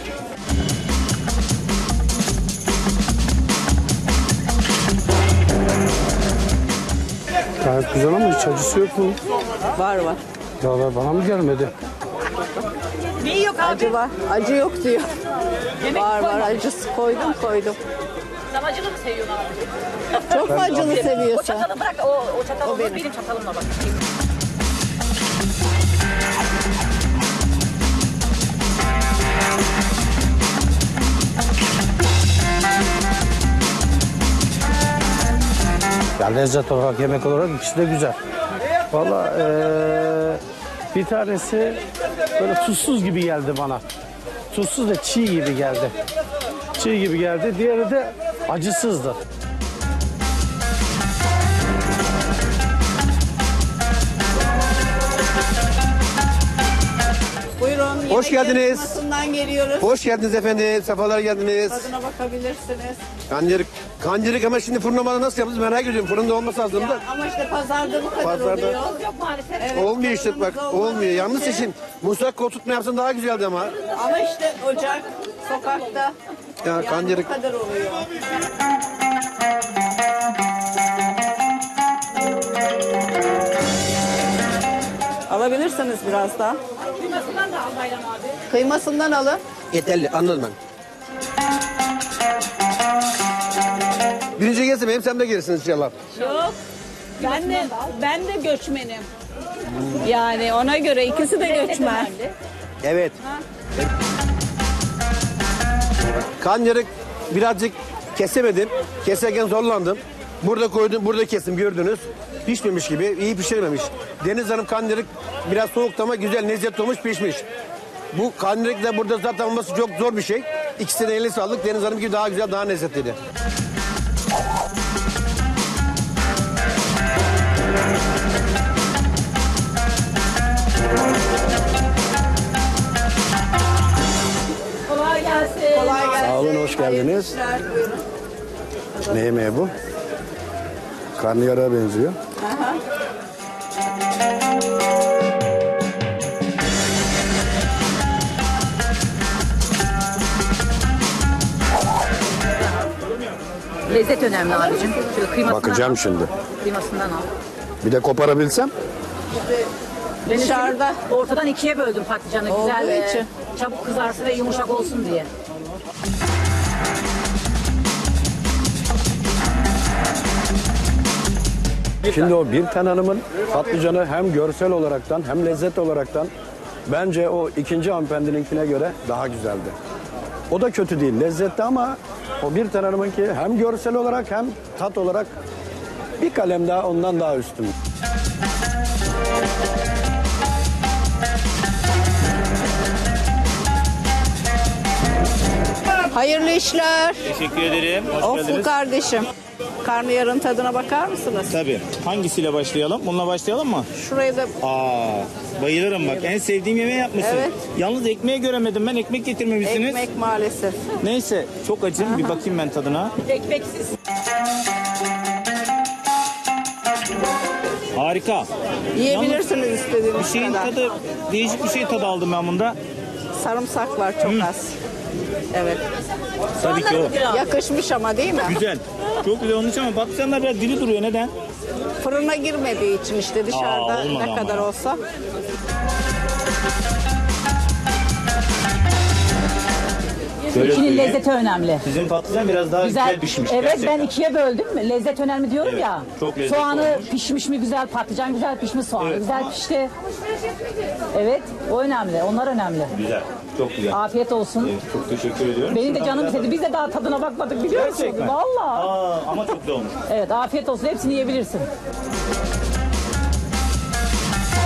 D: Gayet güzel ama hiç acısı yok mu?
R: Var var.
D: Ya da bana mı gelmedi?
R: Neyi yok abi? Acı var. Acı yok diyor.
E: Yemek
R: var var
E: koymamış.
R: acısı koydum koydum.
E: Sen acılı mı seviyorsun abi?
R: Çok mu acılı
E: O
R: seviyorsun?
E: çatalı bırak, o, o çatal
R: O
E: olmaz,
R: benim.
E: benim çatalımla bak.
D: Ya lezzet olarak, yemek olarak ikisi de güzel. Valla eee, bir tanesi böyle tuzsuz gibi geldi bana. Tuzsuz da çiğ gibi geldi. Çiğ gibi geldi. Diğeri de acısızdı.
R: Buyurun.
K: Hoş
R: yemek
K: geldiniz.
R: yarışmasından geliyoruz.
K: Hoş geldiniz efendim. Sefalar geldiniz.
R: Tadına bakabilirsiniz.
K: Kancırık. Kancırık ama şimdi fırınlamalı nasıl yapacağız merak ediyorum. Fırında olması lazım da.
R: Ya, ama işte pazarda bu kadar
K: Pazarda.
R: oluyor.
E: Yok maalesef.
R: Evet,
K: Olmuyor işte bak.
R: fırınımızda olmaz.
K: Olmuyor. Yalnız için musakka oturtma yapsan daha güzeldi ama.
R: Ama işte ocak, sokakta.
K: Ya
R: Yani
K: kancırık.
R: bu kadar oluyor. Alabilirsiniz biraz daha.
E: Kıymasından da al Bayram abi.
R: Kıymasından alın.
K: Yeterli anladım ben. Birinci gelse benim sen de gelirsiniz inşallah.
R: Yok. Ben de ben de göçmenim. Yani ona göre ikisi de göçmen.
K: Evet. Kancırık birazcık kesemedim. Keserken zorlandım. Burada koydum, burada kestim gördünüz. Pişmemiş gibi, iyi pişirmemiş. Deniz Hanım kancırık biraz soğuktu ama güzel, lezzetli olmuş, pişmiş. Bu kancırık da burada zaten olması çok zor bir şey. İkisine eline sağlık. Deniz Hanım gibi daha güzel, daha lezzetliydi.
E: Kolay gelsin.
R: Kolay gelsin.
S: Sağ olun, hoş geldiniz.
R: Hayırlı işler, buyurun.
S: Ne yemeği bu? Karnıyarığa benziyor.
R: Aha.
N: Lezzet önemli abicim. Şöyle kıymasından
S: Bakacağım
N: al.
S: şimdi.
N: Kıymasından al.
S: Bir de koparabilsem.
R: Dışarıda.
N: Ortadan ikiye böldüm patlıcanı
R: Olduğu
N: güzel ve
R: için.
N: çabuk kızarsın ve yumuşak olsun diye.
S: Şimdi o Birten Hanım'ın patlıcanı hem görsel olaraktan hem lezzet olaraktan bence o ikinci hanımefendininkine göre daha güzeldi. O da kötü değil, lezzetli ama o Birten Hanım'ınki hem görsel olarak hem tat olarak bir kalem daha ondan daha üstün.
R: Hayırlı işler.
T: Teşekkür ederim. Hoş
R: Oflu
T: geldiniz.
R: kardeşim. Karnıyarın tadına bakar mısınız?
T: Tabii. Hangisiyle başlayalım? Bununla başlayalım mı?
R: Şurayı da
T: Aa, bayılırım bak. En sevdiğim yemeği yapmışsın.
R: Evet.
T: Yalnız ekmeği göremedim ben. Ekmek getirmemişsiniz.
R: ekmek maalesef.
T: Neyse. Çok acım. Bir bakayım ben tadına.
E: Ekmeksiz.
T: Harika.
R: Yiyebilirsiniz
T: Yalnız
R: istediğiniz
T: bir şeyin
R: kadar.
T: tadı, değişik bir şey tadı aldım ben bunda.
R: Sarımsak var çok az. Evet.
T: Tabii ki o.
R: Yakışmış ama değil mi?
T: Güzel. Çok güzel olmuş ama patlıcanlar biraz diri duruyor. Neden?
R: Fırına girmediği için işte dışarıda
T: Aa, olmadı
R: ne
T: ama
R: kadar
T: ya.
R: olsa.
T: Böyle
N: İkinin
T: söyleyeyim.
N: lezzeti önemli.
T: Sizin patlıcan biraz daha güzel, pişmiş.
N: Evet
T: gerçekten.
N: ben ikiye böldüm. Lezzet önemli diyorum
T: Evet,
N: ya.
T: çok lezzetli
N: Soğanı
T: olmuş.
N: pişmiş mi güzel, patlıcan güzel pişmiş, soğanı
T: Evet.
N: güzel pişti. Evet o önemli. Onlar önemli.
T: Güzel. Çok güzel.
N: Afiyet olsun.
T: Evet, çok teşekkür ediyorum.
N: Benim de
T: Şuradan
N: canım
T: biraz-
N: istedi. Biz de daha tadına bakmadık biliyor musun?
T: Gerçekten.
N: Valla.
T: Aa, ama çok güzel olmuş.
N: Evet afiyet olsun. Hepsini yiyebilirsin.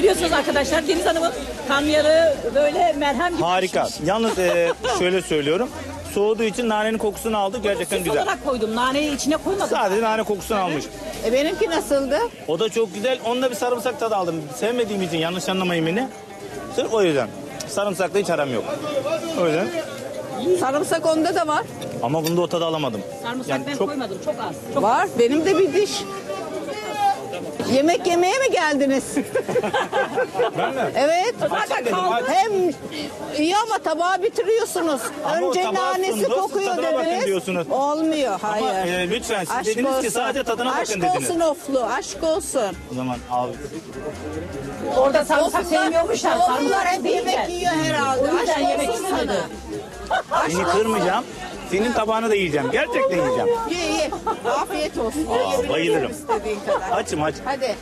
E: Görüyorsunuz arkadaşlar Deniz Hanım'ın kamyarı böyle merhem gibi.
T: Harika. Yalnız e, şöyle söylüyorum. Soğuduğu için nanenin kokusunu aldı. Gerçekten
E: Sis
T: güzel.
E: olarak koydum. Naneyi içine koymadım.
T: Sadece nane kokusunu almış.
R: E benimki nasıldı?
T: O da çok güzel. Onda bir sarımsak tadı aldım. Sevmediğim için yanlış anlamayın beni. Sırf o yüzden. Sarımsakla hiç aram yok. O yüzden.
R: Sarımsak onda da var.
T: Ama bunda o tadı alamadım.
E: Sarımsak
T: Yani
E: ben
T: çok-
E: koymadım. Çok az. Çok
R: Var. Benim de bir diş. Yemek yemeye mi geldiniz?
T: Ben mi?
R: Evet.
T: Zaten kaldı.
R: Hem iyi ama tabağı bitiriyorsunuz.
T: Ama o
R: Önce
T: tabağı
R: nanesi
T: sundu, siz
R: kokuyor
T: tadına bakın
R: dediniz.
T: diyorsunuz.
R: Olmuyor. Hayır.
T: Ama e, lütfen siz dediniz ki sadece tadına
R: aşk
T: bakın dediniz.
R: olsun oflu. Aşk olsun.
T: O zaman abi.
E: Orada sarımsak sevmiyormuşlar.
R: Oflular
E: Sarımsak
R: hep
E: değil
R: yemek
E: de.
R: yiyor herhalde.
E: O yüzden
R: Aşk
E: yemek
R: olsun
E: istemedi.
R: sana.
T: Seni kırmayacağım. Senin tabağını da yiyeceğim. Gerçekten yiyeceğim.
R: Ye ye. Afiyet olsun.
T: Aa,
R: Yiyebilirsin
T: bayılırım.
R: istediğin kadar.
T: Açım aç.
R: Hadi.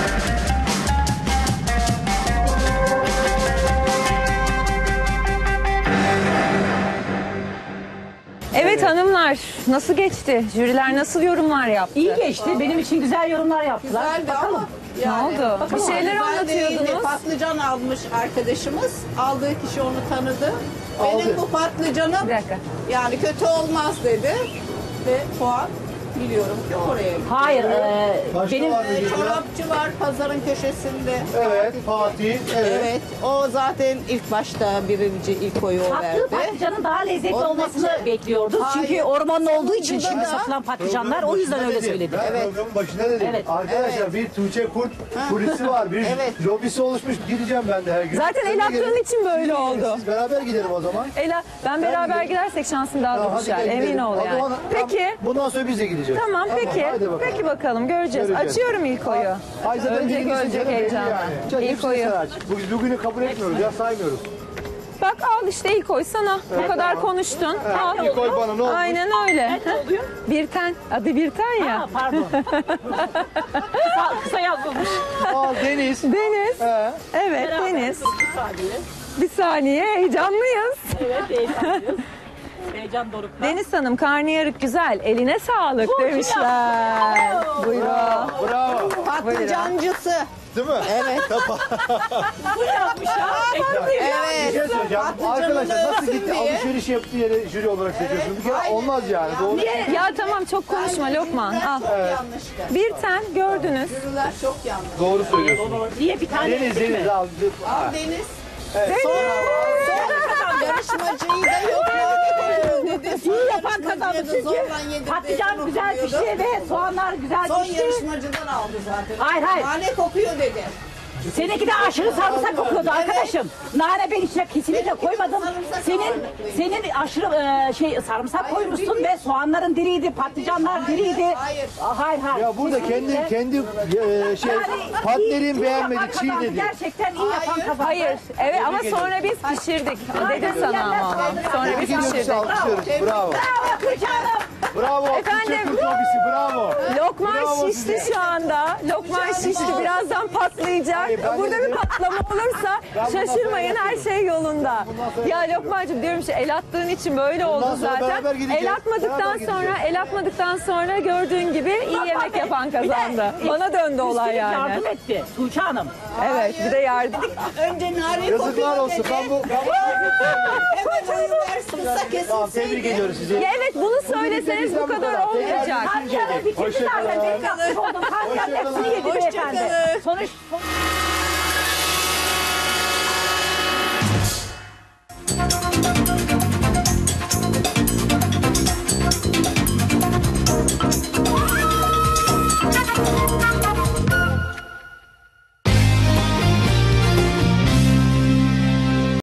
A: Evet hanımlar, nasıl geçti? Jüriler nasıl yorumlar yaptı?
N: İyi geçti. Benim için güzel yorumlar yaptılar.
R: Güzeldi
N: Bakalım.
R: ama
A: Ne
R: yani.
A: oldu? Bir
R: Bakalım.
A: şeyler
R: Güzel değildi.
A: anlatıyordunuz.
R: Patlıcan almış arkadaşımız. Aldığı kişi onu tanıdı. Benim
B: Aldı.
R: bu patlıcanım
A: Bir dakika.
R: yani kötü olmaz dedi. Ve puan biliyorum ki oraya gitti.
N: Hayır. e,
B: Başka
N: benim
B: var mı
R: Ee,
B: jüriler?
R: çorapçı var pazarın köşesinde.
B: Evet, Fatih. Evet.
R: Evet. O zaten ilk başta birinci ilk oyu o
N: tatlı
R: verdi.
N: patlıcanın daha lezzetli
R: Onun
N: olmasını
R: için-
N: bekliyorduk.
R: Hayır.
N: Çünkü ormanlı olduğu için
R: Sonunda
N: şimdi
R: da-
N: satılan patlıcanlar
B: Programın
N: o yüzden
B: başında
N: öyle
B: dedim.
N: söyledi.
B: Ben
R: Evet.
B: programın başında dedim.
N: Evet.
B: Arkadaşlar bir Tuğçe Kurt polisi var. Bir
R: Evet.
B: lobisi oluşmuş. Gideceğim ben de her gün.
A: Zaten
B: Siz de
A: el attığın
B: gelin.
A: için böyle
B: Siz de gelin.
A: oldu.
B: Siz beraber gidelim o zaman.
A: Ela, ben beraber
B: gidelim.
A: gidersek şansın daha
B: Tamam,
A: da
B: hadi
A: düşer.
B: gel
A: Emin
B: gidelim.
A: ol
B: O
A: yani.
B: zaman-
A: Peki.
B: Bundan sonra biz de gideceğiz.
A: Tamam, peki.
B: Hadi bakalım.
A: Peki bakalım göreceğiz.
B: Göreceğiz.
A: Açıyorum ilk oyu.
B: Ay zaten
A: Ölecek
B: birincisi
A: ölecek
B: canım belli
A: heyecanla.
B: yani. Can,
A: İlk
B: hepsini
A: oyu.
B: sen aç. Bu- Bugünü kabul etmiyoruz ya saymıyoruz.
A: Bak al işte ilk oy sana. Bu kadar konuştun. Al.
B: İlk oy bana ne olmuş?
A: Aynen öyle. Birten. Adı Birten ya.
N: Ha, pardon. kısa, kısa yazılmış.
B: Al Deniz.
A: Deniz.
B: He.
A: Evet Deniz.
N: Bir saniye.
A: Bir saniye heyecanlıyız.
N: Evet heyecanlıyız. Heyecan dorukta.
A: Deniz Hanım karnıyarık güzel. Eline sağlık demişler. Buyurun.
B: Bravo.
R: Patlıcancısı.
B: Değil mi?
R: Evet.
N: Bu yapmış ya.
B: Bir
R: Evet.
B: şey söyleyeceğim. Arkadaşlar nasıl gitti
R: diye.
B: alışveriş yaptığı yere jüri olarak seçiyorsun? Bir kere
R: Aynen.
B: olmaz yani. Doğru.
A: Ya tamam çok konuşma Lokman. Al.
R: Çok yanlıştı.
A: Birten gördünüz.
R: Jüriler çok yanlış.
B: Doğru söylüyorsun.
N: Niye bir tane
B: Deniz Deniz al.
R: Al Deniz.
B: Evet.
R: Sonra yarışmacıyı da yok dedi. Dedi.
N: İyi yapan kazandı çünkü patlıcan güzel pişti ve soğanlar güzel
R: Son
N: pişti.
R: yarışmacıdan aldı zaten.
N: Hayır, hayır.
R: Nane kokuyor dedi.
N: Seninki de aşırı sarımsak kokuyordu arkadaşım. Nane ben içine kesinlikle koymadım. Senin senin aşırı e, şey sarımsak koymuşsun ve soğanların diriydi, patlıcanlar diriydi.
R: Hayır.
N: Aa, Hayır hayır.
B: Ya burada kendi kendi e, şey partnerim beğenmedi, çiğ dedi.
N: Gerçekten iyi yapan kazandı.
A: Hayır. Evet ama sonra biz pişirdik. Dedim sana ama. Sonra biz
B: İkinci
A: pişirdik.
B: alkışlıyoruz. Bravo.
N: Bravo Tuğçe Hanım.
B: Bravo.
A: Efendim?
B: Tuğçe Kurt lobisi, bravo.
A: Lokman
B: Bravo
A: şişti
B: size.
A: şu anda. Lokman şişti. Birazdan patlayacak.
B: Hayır, ben de
A: Burada bir
B: dedim.
A: patlama olursa
B: Ben bundan
A: şaşırmayın
B: sonra
A: her şey yolunda.
B: sonra
A: Ya Lokmancığım diyorum işte el attığın için böyle oldu
B: Bundan sonra
A: zaten.
B: beraber gideceğiz.
A: El atmadıktan
B: Beraber
A: sonra
B: gideceğiz.
A: el atmadıktan sonra gördüğün gibi iyi yemek yapan kazandı. Bana döndü olay
N: Üstelik
A: yani.
N: yardım etti Tuğçe Hanım.
A: Evet bir de yardım.
R: Önce nane
B: Yazıklar
R: kokuyor
B: olsun.
R: dedi.
B: Ben bu
R: Hemen oyu versin. Kesin
B: Tamam, tebrik ediyoruz sizi.
A: Ya evet bunu söyleseniz bu kadar olmayacak.
N: Karnıyarı bitirdi zaten. Benim yaptığım oldu. Karnıyarı hepsini yedi beyefendi. Sonuç